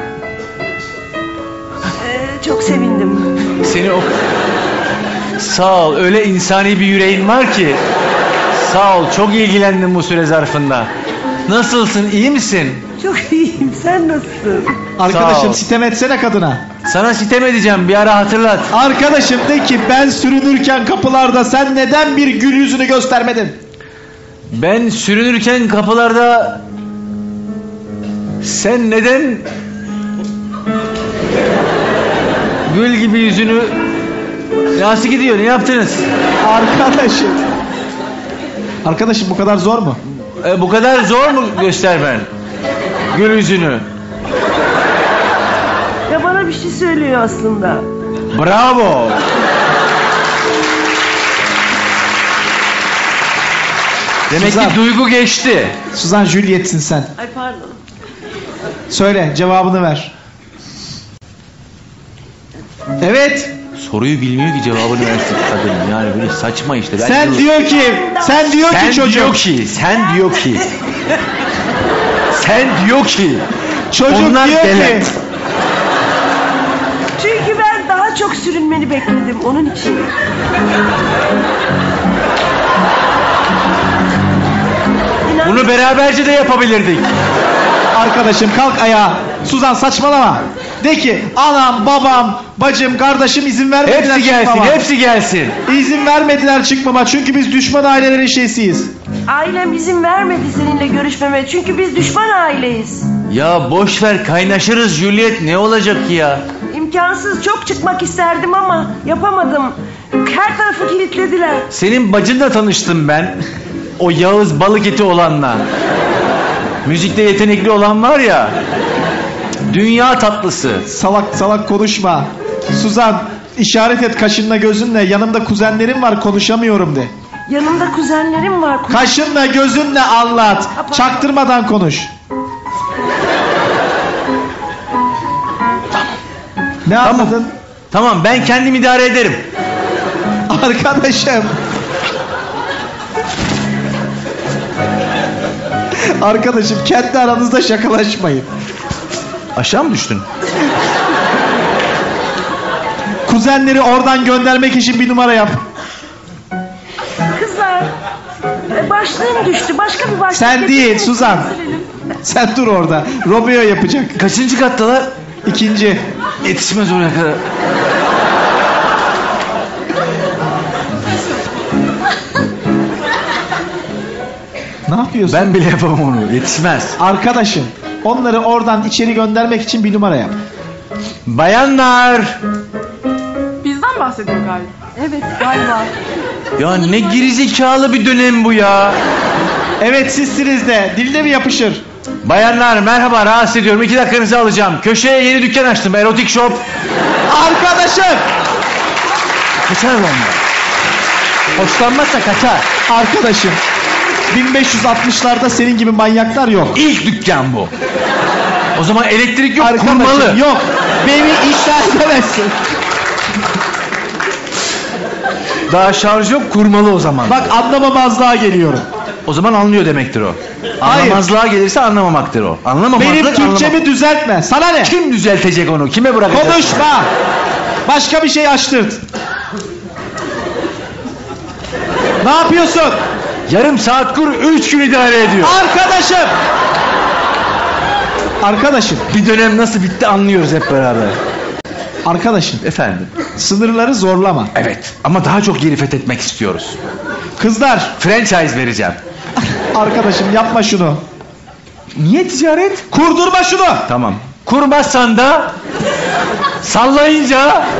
Ee, çok sevindim. Seni o... Sağ ol. Öyle insani bir yüreğin var ki. Sağ ol. Çok ilgilendim bu süre zarfında. Nasılsın? İyi misin? Çok iyiyim. Sen nasılsın? Sağ Arkadaşım ol. sitem etsene kadına. Sana sitem edeceğim. Bir ara hatırlat. Arkadaşım de ki ben sürünürken kapılarda sen neden bir gül yüzünü göstermedin? Ben sürünürken kapılarda... Sen neden... Gül gibi yüzünü... Nasıl gidiyor? Ne yaptınız? Arkadaşım. Arkadaşım bu kadar zor mu? E, bu kadar zor mu göstermen? Gül yüzünü. Ya bana bir şey söylüyor aslında. Bravo. Demek Suzan. ki duygu geçti. Suzan Juliet'sin sen. Ay pardon. Söyle cevabını ver. Evet. Soruyu bilmiyor ki cevabını versin kadın. Yani böyle saçma işte. Ben Sen diyor ki, sen diyor sen ki çocuk. diyor ki, sen diyor ki. Sen diyor ki. Çocuk onlar diyor delet. ki. Çünkü ben daha çok sürünmeni bekledim onun için. İnan- Bunu beraberce de yapabilirdik. Arkadaşım kalk ayağa. Suzan saçmalama. De ki anam, babam, bacım, kardeşim izin vermediler Hepsi gelsin, çıkmama. hepsi gelsin. İzin vermediler çıkmama çünkü biz düşman ailelerin şeysiyiz. Ailem izin vermedi seninle görüşmeme. Çünkü biz düşman aileyiz. Ya boş ver, kaynaşırız Juliet, ne olacak ki ya? İmkansız, çok çıkmak isterdim ama yapamadım. Her tarafı kilitlediler. Senin bacınla tanıştım ben. O Yağız balık eti olanla. Müzikte yetenekli olan var ya. Dünya tatlısı. Salak salak konuşma. Suzan işaret et kaşınla gözünle. Yanımda kuzenlerim var konuşamıyorum de. Yanımda kuzenlerim var. Ku- Kaşınla gözünle anlat. Çaktırmadan konuş. Ne anladın? Tamam, ben kendim idare ederim. Arkadaşım. Arkadaşım kendi aranızda şakalaşmayın. Aşağı mı düştün? Kuzenleri oradan göndermek için bir numara yap. Kızlar, e, başlığım düştü. Başka bir başlık. Sen değil Suzan. Sen dur orada. Romeo yapacak. Kaçıncı kattalar? İkinci. Yetişmez oraya kadar. Ne yapıyorsun? Ben bile yapamam onu, yetişmez. Arkadaşım onları oradan içeri göndermek için bir numara yap. Bayanlar. Bizden bahsediyor galiba. Evet galiba. Ya ne gerizekalı bir dönem bu ya. Evet sizsiniz de diline mi yapışır? Bayanlar merhaba, rahatsız ediyorum. İki dakikanızı alacağım. Köşeye yeni dükkan açtım. Erotik shop. Arkadaşım. Kaçar mı onlar? Hoşlanmazsa kaçar. Arkadaşım. bin beş yüz altmışlarda senin gibi manyaklar yok. İlk dükkan bu. O zaman elektrik yok, Arkadaşım kurmalı. yok. Beni ikna edemezsin. Daha şarj yok, kurmalı o zaman. Bak anlamamazlığa geliyorum. O zaman anlıyor demektir o. Hayır. Anlamazlığa gelirse anlamamaktır o. Anlamamazlık Benim Türkçemi anlamamak. düzeltme. Sana ne? Kim düzeltecek onu? Kime bırakacak? Konuşma. Başka bir şey açtırt. Ne yapıyorsun? Yarım saat kur, üç gün idare ediyor. Arkadaşım. Arkadaşım. Bir dönem nasıl bitti anlıyoruz hep beraber. Arkadaşım. Efendim? Sınırları zorlama. Evet. Ama daha çok yeri fethetmek istiyoruz. Kızlar. Franchise vereceğim. Arkadaşım yapma şunu. Niye ticaret? Kurdurma şunu. Tamam. Kurmazsan da sallayınca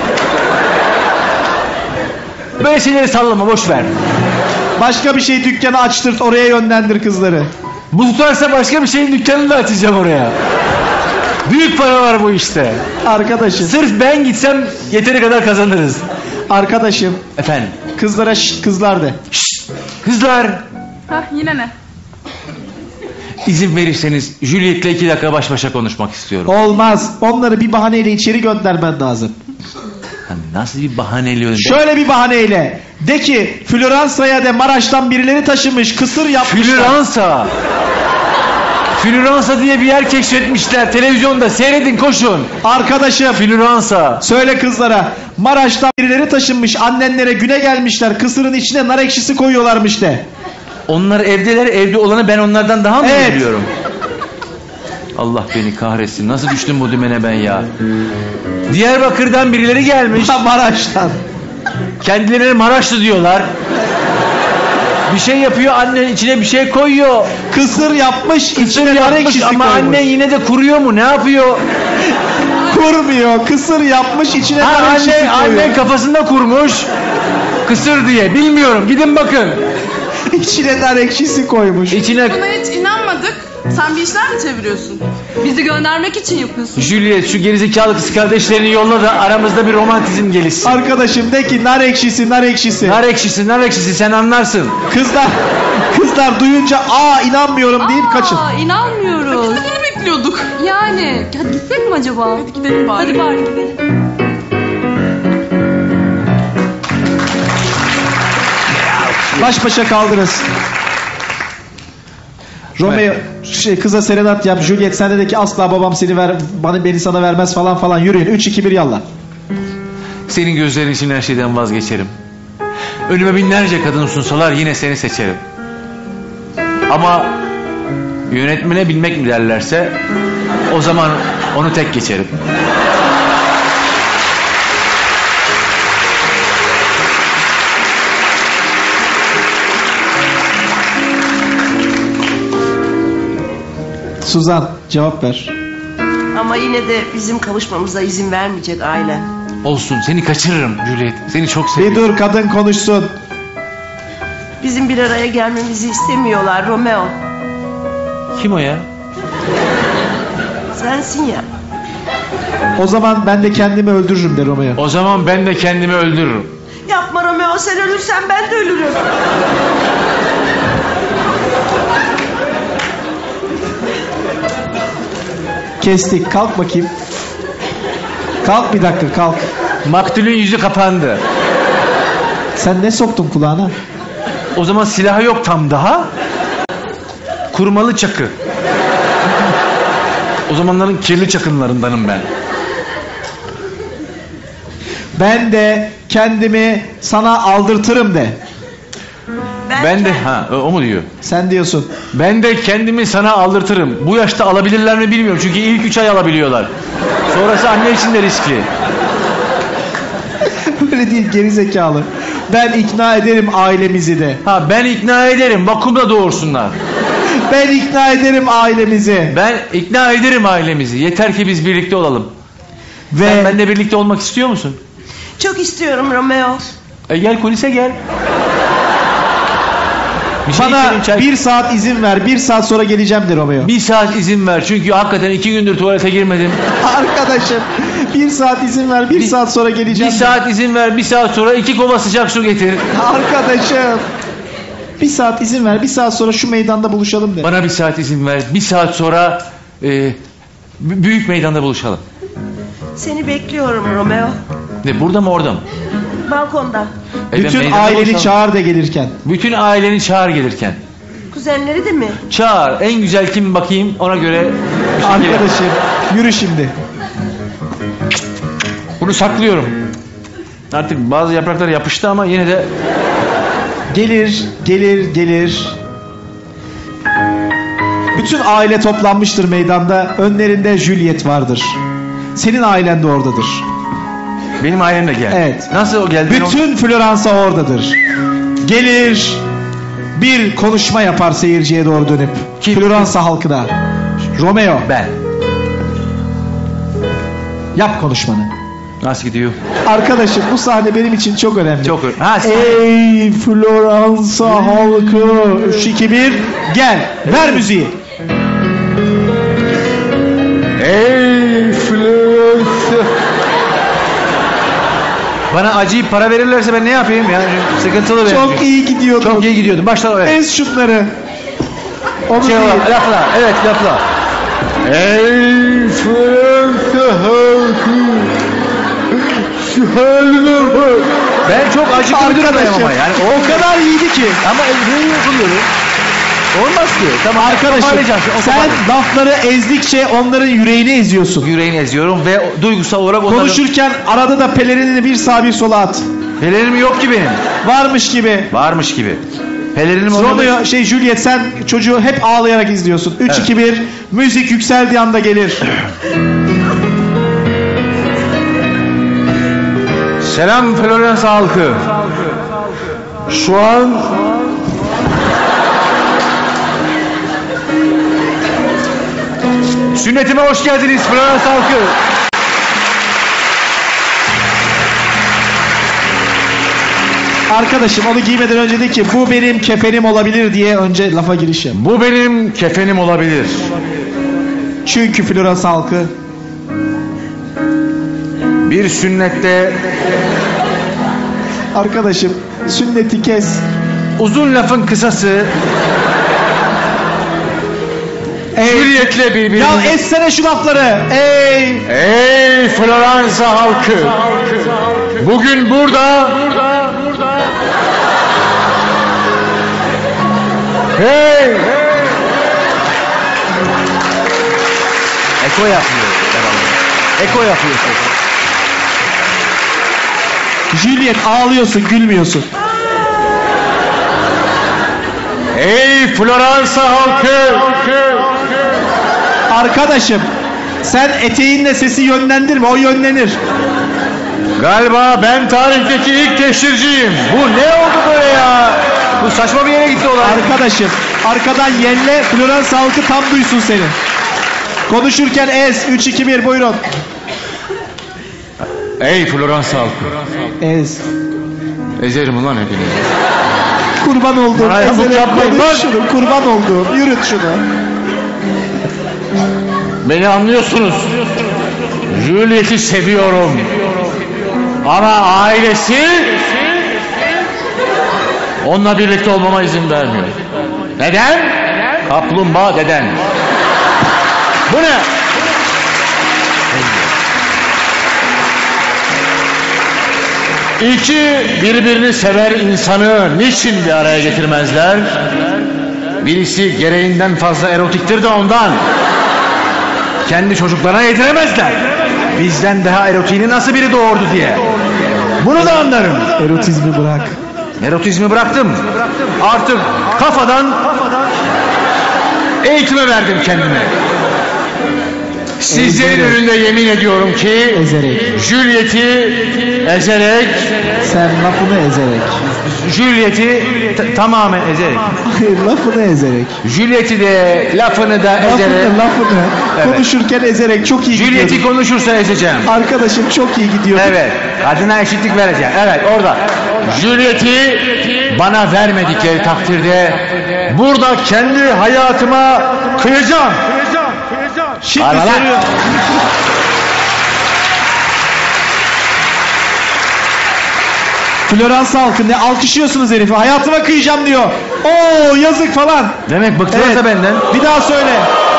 böyle şeyleri sallama, boş ver. Başka bir şey dükkanı açtırt, oraya yönlendir kızları. Bu tutarsa başka bir şeyin dükkanını da açacağım oraya. Büyük para var bu işte. Arkadaşım. Sırf ben gitsem yeteri kadar kazanırız. Arkadaşım. Efendim? Kızlara şşt kızlar de. Şşt! Kızlar! Hah yine ne? İzin verirseniz Juliet'le iki dakika baş başa konuşmak istiyorum. Olmaz. Onları bir bahaneyle içeri göndermen lazım. Hani nasıl bir bahaneyle önde? Şöyle bir bahaneyle. De ki Floransa'ya de Maraş'tan birileri taşımış, kısır yapmışlar. Floransa! Floransa diye bir yer keşfetmişler. Televizyonda seyredin, koşun. Arkadaşım. Floransa. Söyle kızlara. Maraş'tan birileri taşınmış, annenlere güne gelmişler. Kısırın içine nar ekşisi koyuyorlarmış de. Onlar evdeler, evde olanı ben onlardan daha mı iyi Evet. biliyorum? Allah beni kahretsin. Nasıl düştüm bu dümene ben ya? Diyarbakır'dan birileri gelmiş. Maraş'tan. Kendilerine Maraşlı diyorlar. Bir şey yapıyor, anne içine bir şey koyuyor. Kısır yapmış, Kısır içine nar yapmış ekşisi ama koymuş. anne yine de kuruyor mu? Ne yapıyor? Kurmuyor. Kısır yapmış, içine Ha, nar ekşisi anne, koyuyor. anne kafasında kurmuş. Kısır diye. Bilmiyorum. Gidin bakın. İçine nar ekşisi koymuş. İçine... Buna hiç inanmadık. Sen bir işler mi çeviriyorsun? Bizi göndermek için yapıyorsun. Juliet şu gerizekalı kız kardeşlerini yolla da aramızda bir romantizm gelişsin. Arkadaşım de ki nar ekşisi, nar ekşisi. Nar ekşisi, nar ekşisi sen anlarsın. Kızlar, kızlar duyunca aa inanmıyorum deyip kaçın. Aa, inanmıyoruz. Biz de bunu bekliyorduk. Yani. Hadi gitsek mi acaba? Hadi gidelim bari. Hadi bari gidelim. Baş başa kaldınız. Romeo şey, kıza serenat yap. Juliet sen de ki asla babam seni ver, bana beni sana vermez falan falan. Yürüyün. üç iki bir yalla. Senin gözlerin için her şeyden vazgeçerim. Önüme binlerce kadın sunsalar yine seni seçerim. Ama yönetmene bilmek mi derlerse o zaman onu tek geçerim. Suzan cevap ver. Ama yine de bizim kavuşmamıza izin vermeyecek aile. Olsun seni kaçırırım Juliet. Seni çok Bir seviyorum. dur kadın konuşsun. Bizim bir araya gelmemizi istemiyorlar Romeo. Kim o ya? Sensin ya. O zaman ben de kendimi öldürürüm de Romeo. O zaman ben de kendimi öldürürüm. Yapma Romeo, sen ölürsen ben de ölürüm. Kestik. Kalk bakayım. Kalk bir dakika kalk. Maktulün yüzü kapandı. Sen ne soktun kulağına? O zaman silahı yok tam daha. Kurmalı çakı. O zamanların kirli çakınlarındanım ben. Ben de kendimi sana aldırtırım de. Ben, Ben de kend- ha o mu diyor? Sen diyorsun. Ben de kendimi sana aldırtırım. Bu yaşta alabilirler mi bilmiyorum. Çünkü ilk üç ay alabiliyorlar. Sonrası anne için de riskli. Öyle değil gerizekalı. Ben ikna ederim ailemizi de. Ha ben ikna ederim. Vakumda doğursunlar. Ben ikna ederim ailemizi. Ben ikna ederim ailemizi. Yeter ki biz birlikte olalım. Ve Sen benimle birlikte olmak istiyor musun? Çok istiyorum Romeo. E gel kulise gel. Bir şey bana içelim, çay- bir saat izin ver. Bir saat sonra geleceğim de Romeo. Bir saat izin ver. Çünkü hakikaten iki gündür tuvalete girmedim. Arkadaşım bir saat izin ver. Bir, Bir- saat sonra Bir geleceğim. de. saat izin ver. Bir saat sonra iki kova sıcak su getir. Arkadaşım. Bir saat izin ver. Bir saat sonra şu meydanda buluşalım de. Bana bir saat izin ver. Bir saat sonra e, b- büyük meydanda buluşalım. Seni bekliyorum Romeo. Ne burada mı orada mı? Balkonda. E, ben Bütün meydanda aileni buluşalım. çağır da gelirken. Bütün aileni çağır gelirken. Kuzenleri de mi? Çağır. En güzel kim bakayım ona göre. bir şey gelelim. Arkadaşım yürü şimdi. Bunu saklıyorum. Artık bazı yapraklar yapıştı ama yine de Gelir, gelir, gelir. Bütün aile toplanmıştır meydanda. Önlerinde Juliet vardır. Senin ailen de oradadır. benim ailem de geldi. Evet. Nasıl o geldi? Bütün Floransa oradadır. Gelir, bir konuşma yapar seyirciye doğru dönüp. Kim? Floransa halkına. Romeo, Ben. yap konuşmanı. Nasıl gidiyor? Arkadaşım bu sahne benim için çok önemli. Çok önemli. Ha, sen- Ey Floransa halkı. üç iki bir gel. Ver müziği. Ey Floransa. Bana acıyıp para verirlerse ben ne yapayım ya? Sıkıntılı benim. Çok iyi gidiyordu. Çok iyi gidiyordum. Başla öyle. Ez şutları. Onu Şey değil. var, lafla. Evet lafla. Ey Fransa halkı. Şu halime bak. Ben çok acıklı bir durumdayım Arkadaşım, ama yani. o kadar iyiydi ki. Ama elini yapılıyorum. Olmaz ki. Tamam Arkadaşım toparlayacağım. O sen toparlayacağım. lafları ezdikçe onların yüreğini eziyorsun. Yüreğini eziyorum ve duygusal olarak onların... Konuşurken arada da pelerinini bir sağa bir sola at. Pelerinim yok ki benim. Varmış gibi. Varmış gibi. Pelerinim olmamış. Romeo şey Juliet sen çocuğu hep ağlayarak izliyorsun. üç iki bir müzik yükseldiği anda gelir. Selam Florence halkı. Şu an sünnetime hoş geldiniz Florence halkı. Arkadaşım onu giymeden önce de ki bu benim kefenim olabilir diye önce lafa giriş yap. Bu benim kefenim olabilir. Çünkü Florans halkı Bir sünnette arkadaşım sünneti kes. uzun lafın kısası Juliet'le birbirini... Ya essene şu lafları. Ey! Ey Floransa halkı! Bugün burada... Hey! Eko yapıyor. Eko yapıyor. Juliet ağlıyorsun, gülmüyorsun. Ey Floransa halkı! Arkadaşım sen eteğinle sesi yönlendirme, o yönlenir. Galiba ben tarihteki ilk teşhirciyim. Bu ne oldu böyle ya? Bu saçma bir yere gitti olay. Arkadaşım arkadan yelle, Florans halkı tam duysun seni. Konuşurken ez. Üç iki bir buyurun. Ey Floransa halkı! Ez. Ezerim ulan hepinizi. Kurban olduğum. Bana yamuk ezerek yapmayın konuş lan. şunu, kurban olduğum. Yürüt şunu. Beni anlıyorsunuz. Juliet'i seviyorum. Ama ailesi onunla birlikte olmama izin vermiyor. Neden? Kaplumbağa deden. Bu ne? İki birbirini sever insanı niçin bir araya getirmezler? Birisi gereğinden fazla erotiktir de ondan. Kendi çocuklarına yediremezler. Bizden daha erotiğini nasıl biri doğurdu diye. Bunu da anlarım. Erotizmi bırak. Erotizmi bıraktım. Artık kafadan eğitime verdim kendime. Sizlerin Ezerek. önünde yemin ediyorum ki Ezerek. Juliet'i ezerek, Sen lafını ezerek. Juliet'i t- tamamen ezerek, Hayır, lafını ezerek. Juliet'i de lafını da ezerek, Lafını, lafını. Evet. Konuşurken ezerek. Çok iyi Juliet'i gidiyorsun. konuşursa ezeceğim. Arkadaşım çok iyi gidiyor. Evet, kadına eşitlik vereceğim. Evet, orada. Juliet'i bana vermedikleri takdirde burada kendi hayatıma kıyacağım. Şimdi Bana lan. soruyorum. Florans halkı ne alkışlıyorsunuz herifi? Hayatıma kıyacağım diyor. Oo yazık falan. Demek bıktınız Evet. da benden. Bir daha söyle.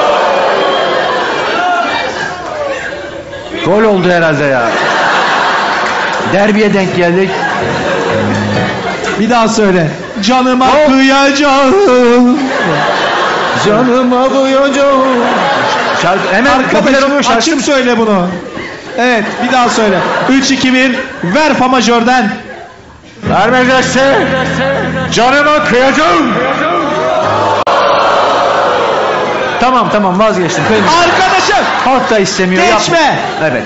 Gol oldu herhalde ya. Derbiye denk geldik. Bir daha söyle. Canıma Oh. kıyacağım. Canıma kıyacağım. Şarkı, hemen popüler oluyor Arkadaşım şarkı. açıp söyle bunu. Evet bir daha söyle. üç iki bir ver fa majörden. Vermezlerse canıma kıyacağım. Tamam tamam vazgeçtim. Kıymayacağım. Arkadaşım Halk da istemiyor. Geçme. yapma. Evet.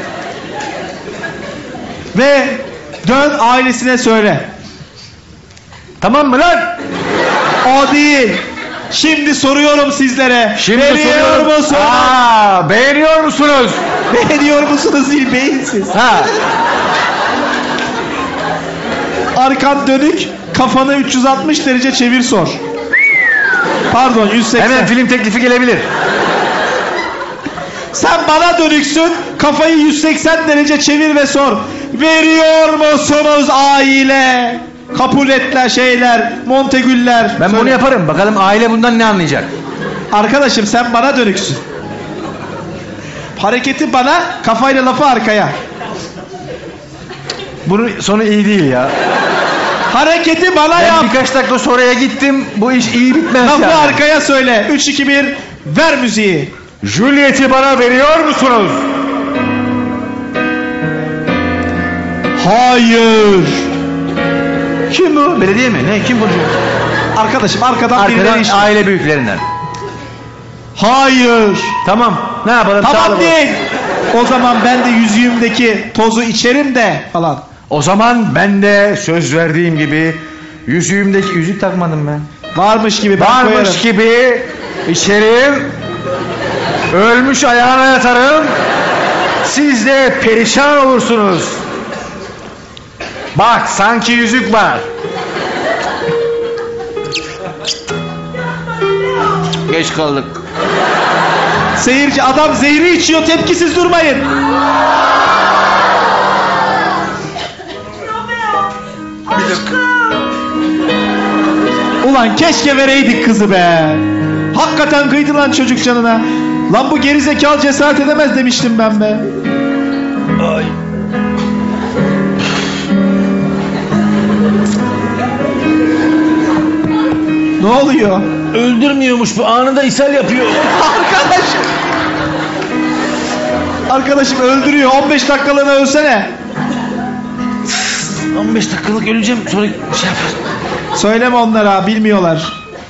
ve dön ailesine söyle. Tamam mı lan? O değil. Şimdi soruyorum sizlere. Şimdi Beğeniyor soruyorum. musunuz? Aa, beğeniyor musunuz? Beğeniyor musunuz değil beyinsiz. Ha. Arkan dönük kafanı üç yüz altmış derece çevir sor. Pardon yüz seksen. Hemen film teklifi gelebilir. Sen bana dönüksün kafayı yüz seksen derece çevir ve sor. Veriyor musunuz aile? Kapuletler şeyler, Montegüller. Ben Söyle. bunu yaparım. Bakalım aile bundan ne anlayacak? Arkadaşım sen bana dönüksün. Hareketi bana, kafayla lafı arkaya. Bunun sonu iyi değil ya. Hareketi bana Ben yap. birkaç dakika sonraya gittim. Bu iş iyi bitmez Lafı yani. arkaya söyle. üç iki bir ver müziği. Juliet'i bana veriyor musunuz? Hayır. Kim bu? Belediye mi? Ne? Kim konuşuyor? Arkadaşım arkadan, Arkadan birileri işte. aile büyüklerinden. Hayır. Tamam. Ne yapalım? Tamam Çağıralım. değil. O zaman ben de yüzüğümdeki tozu içerim de falan. O zaman ben de söz verdiğim gibi yüzüğümdeki yüzük takmadım ben. Varmış gibi ben Varmış koyarım. gibi içerim. Ölmüş ayağına yatarım. Siz de perişan olursunuz. Bak sanki yüzük var. Geç kaldık. Seyirci, adam zehri içiyor, tepkisiz durmayın. Ulan keşke vereydik kızı be. Hakikaten kıydı lan çocuk canına. Lan bu gerizekalı cesaret edemez demiştim ben be. Ay. Ne oluyor? Öldürmüyormuş bu, anında ishal yapıyor. Arkadaşım. Arkadaşım öldürüyor. on beş dakikalığına ölsene. on beş dakikalık öleceğim, sonra şey yapar. Söyleme onlara, bilmiyorlar.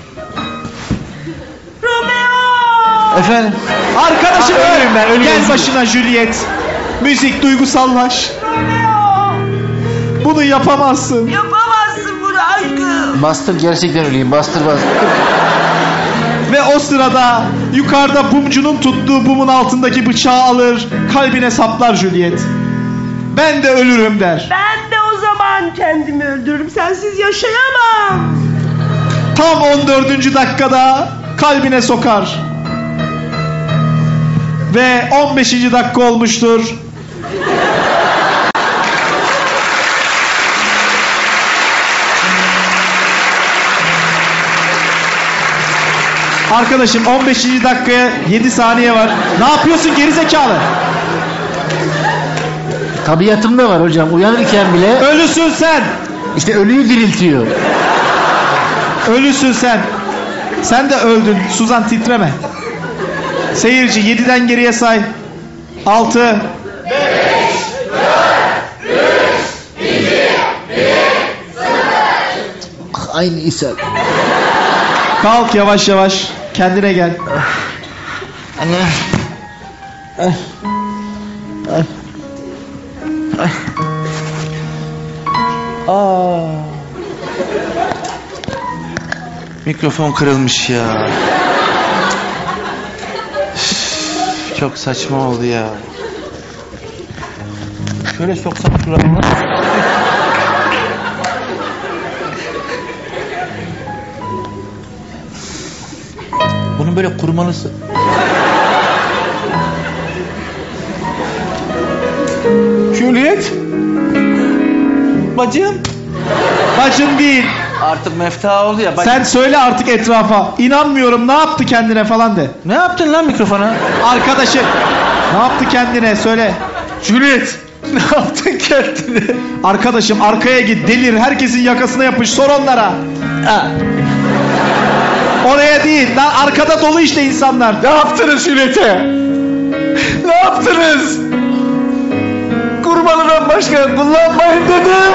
Romeo! Efendim? Arkadaşım Ha, öl. ölürüm ben, ölürüm. Gel başına Juliet. Müzik duygusallaş. Romeo! Bunu yapamazsın. Yapamazsın bunu aşkım. Bastır, gerçekten öleyim, bastır bastır. Ve o sırada yukarıda bumcunun tuttuğu bumun altındaki bıçağı alır, kalbine saplar Juliet. Ben de ölürüm der. Ben de o zaman kendimi öldürürüm. Sensiz yaşayamam. Tam on dördüncü dakikada kalbine sokar. Ve on beşinci dakika olmuştur. Arkadaşım on beşinci dakikaya yedi saniye var. Ne yapıyorsun gerizekalı? Tabiatımda var hocam, uyanırken bile Ölüsün sen. işte ölüyü diriltiyor. Ölüsün sen. Sen de öldün. Suzan titreme. Seyirci yediden geriye say. altı Aynı ishal. Kalk yavaş yavaş. Kendine gel. Anne. Ay. Ay. Ay. Aa. Mikrofon kırılmış ya. Üf, çok saçma oldu ya. Şöyle soksam şuradan. Bunun böyle kurmalısı. Juliet. Bacım. Bacın değil. Artık mefta oldu ya. Bacım. Sen söyle artık etrafa. İnanmıyorum, ne yaptı kendine falan de. Ne yaptın lan mikrofona? Arkadaşım ne yaptı kendine söyle. Juliet. Ne yaptın kendine? Arkadaşım arkaya git, delir, herkesin yakasına yapış, sor onlara. Ha. Oraya değil lan, arkada dolu işte insanlar. Ne yaptınız Juliet'e? Ne yaptınız? Kurbanından başka kullanmayın dedim.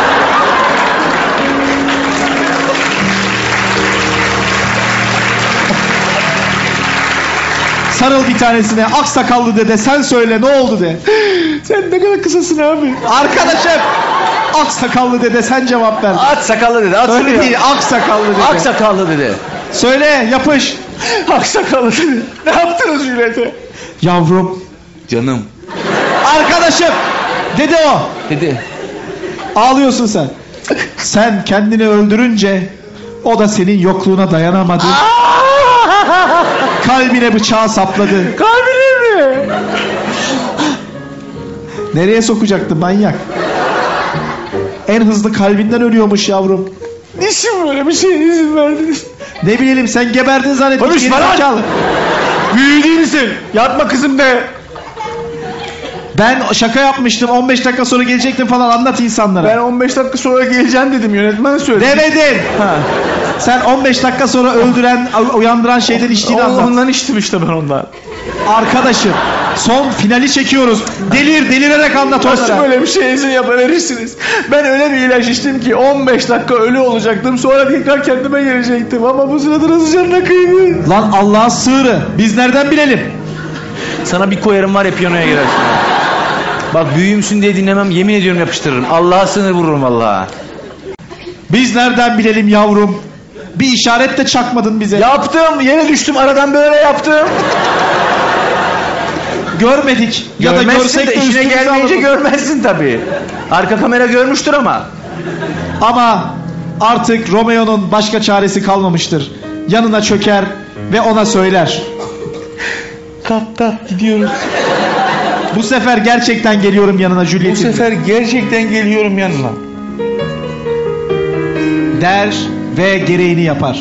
Sarıl bir tanesine, aksakallı dede sen söyle ne oldu de. Sen ne kadar kısasın abi. Arkadaşım aksakallı dede sen cevap ver. At sakallı dedi. At Öyle değil, aksakallı dede. Ak sakallı dedi. Söyle, yapış. Ak sakallı dedi. Ne yaptınız Juliet'e? Yavrum. Canım. Arkadaşım dede o. Dedi. Ağlıyorsun sen. Sen kendini öldürünce o da senin yokluğuna dayanamadı. Kalbine bıçağı sapladı. Kalbine mi? Nereye sokacaktı manyak? En hızlı kalbinden ölüyormuş yavrum. Niçin böyle bir şeye izin verdiniz? Ne bilelim, sen geberdin zannetmiş. Konuşma lan! gerizekalı. Büyü değil misin? Yapma kızım de. Ben şaka yapmıştım, on beş dakika sonra gelecektim falan, anlat insanlara. Ben on beş dakika sonra geleceğim dedim, yönetmen söyledi. Demedin. Ha. Sen on beş dakika sonra öldüren, uyandıran şeyden içtiğini anlat. Ondan içtim işte ben ondan. Arkadaşım son finali çekiyoruz. Delir delirerek anlat Nasıl onlara. böyle bir şey izin yapıverirsiniz? Ben öyle bir ilaç içtim ki on beş dakika ölü olacaktım, sonra tekrar kendime gelecektim ama bu sırada nasıl canına kıydı? Lan Allah'ın sığırı. Biz nereden bilelim? Sana bir koyarım var ya, piyanoya girersin. Bak büyüğümsün diye dinlemem, yemin ediyorum yapıştırırım. Allah'a sınır vururum vallahi. Biz nereden bilelim yavrum? Bir işaret de çakmadın bize. Yaptım, yere düştüm, aradan böyle yaptım. Görmedik. Ya da Görmezsin görsek de de işine üstümüze gelmeyince alalım. görmezsin tabii. Arka kamera görmüştür ama. Ama Artık Romeo'nun başka çaresi kalmamıştır. Yanına çöker ve ona söyler. Tap tap gidiyoruz. Bu sefer gerçekten geliyorum yanına Bu Juliet'in. sefer gerçekten geliyorum yanına. Der ve gereğini yapar.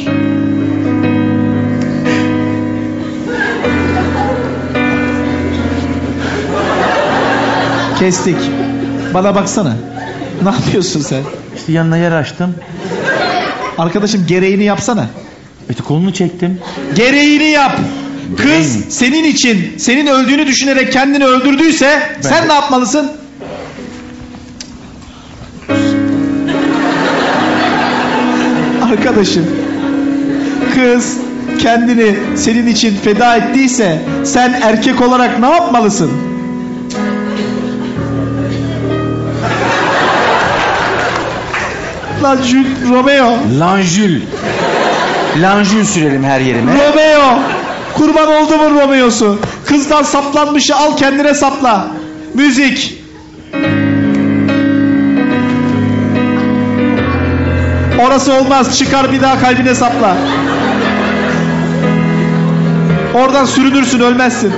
Kestik. Bana baksana. Ne yapıyorsun sen? İşte yanına yer açtım. Arkadaşım gereğini yapsana. İşte kolunu çektim. Gereğini yap. Kız Gereğini. senin için, senin öldüğünü düşünerek kendini öldürdüyse Ben sen de- ne yapmalısın? Arkadaşım, kız kendini senin için feda ettiyse sen erkek olarak ne yapmalısın? Lan Jul- Romeo, Lanjül. Lanjül sürelim her yerime. Romeo, kurban oldu mu Romeo'su? Kızdan saplanmışı al kendine sapla. Müzik. Orası olmaz, çıkar bir daha kalbine sapla. Oradan sürünürsün, ölmezsin.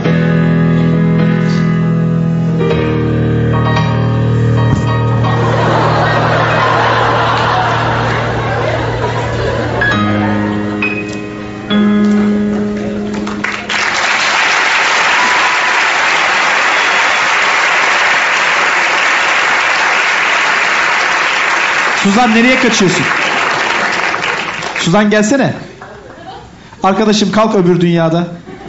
Suzan nereye kaçıyorsun? Suzan gelsene. Arkadaşım kalk öbür dünyada.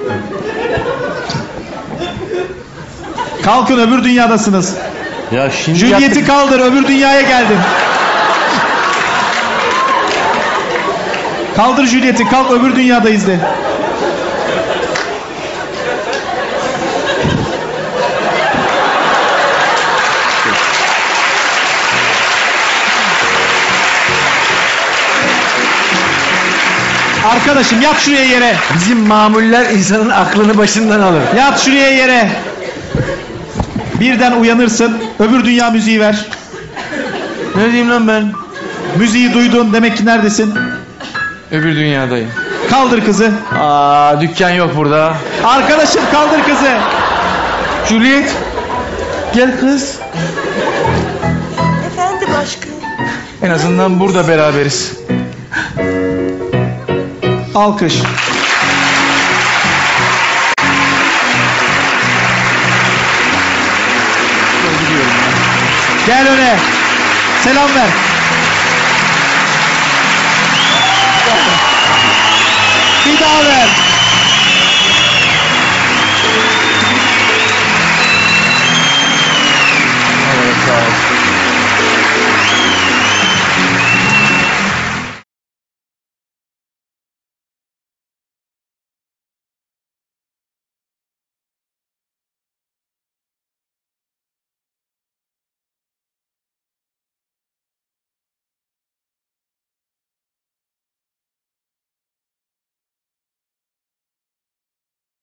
Kalkın öbür dünyadasınız. Ya şimdi Juliet'i yaptık- kaldır öbür dünyaya geldin. Kaldır Juliet'i kalk öbür dünyadayız de. Arkadaşım yat şuraya yere. Bizim mamuller insanın aklını başından alır. Yat şuraya yere. Birden uyanırsın. Öbür dünya müziği ver. Ne diyeyim lan ben? Müziği duydun. Demek ki neredesin? Öbür dünyadayım. Kaldır kızı. Aa, dükkan yok burada. Arkadaşım kaldır kızı. Juliet. Gel kız. Efendim aşkım. En azından burada beraberiz. Alkış. Gel öne. Selam ver. Bir daha ver.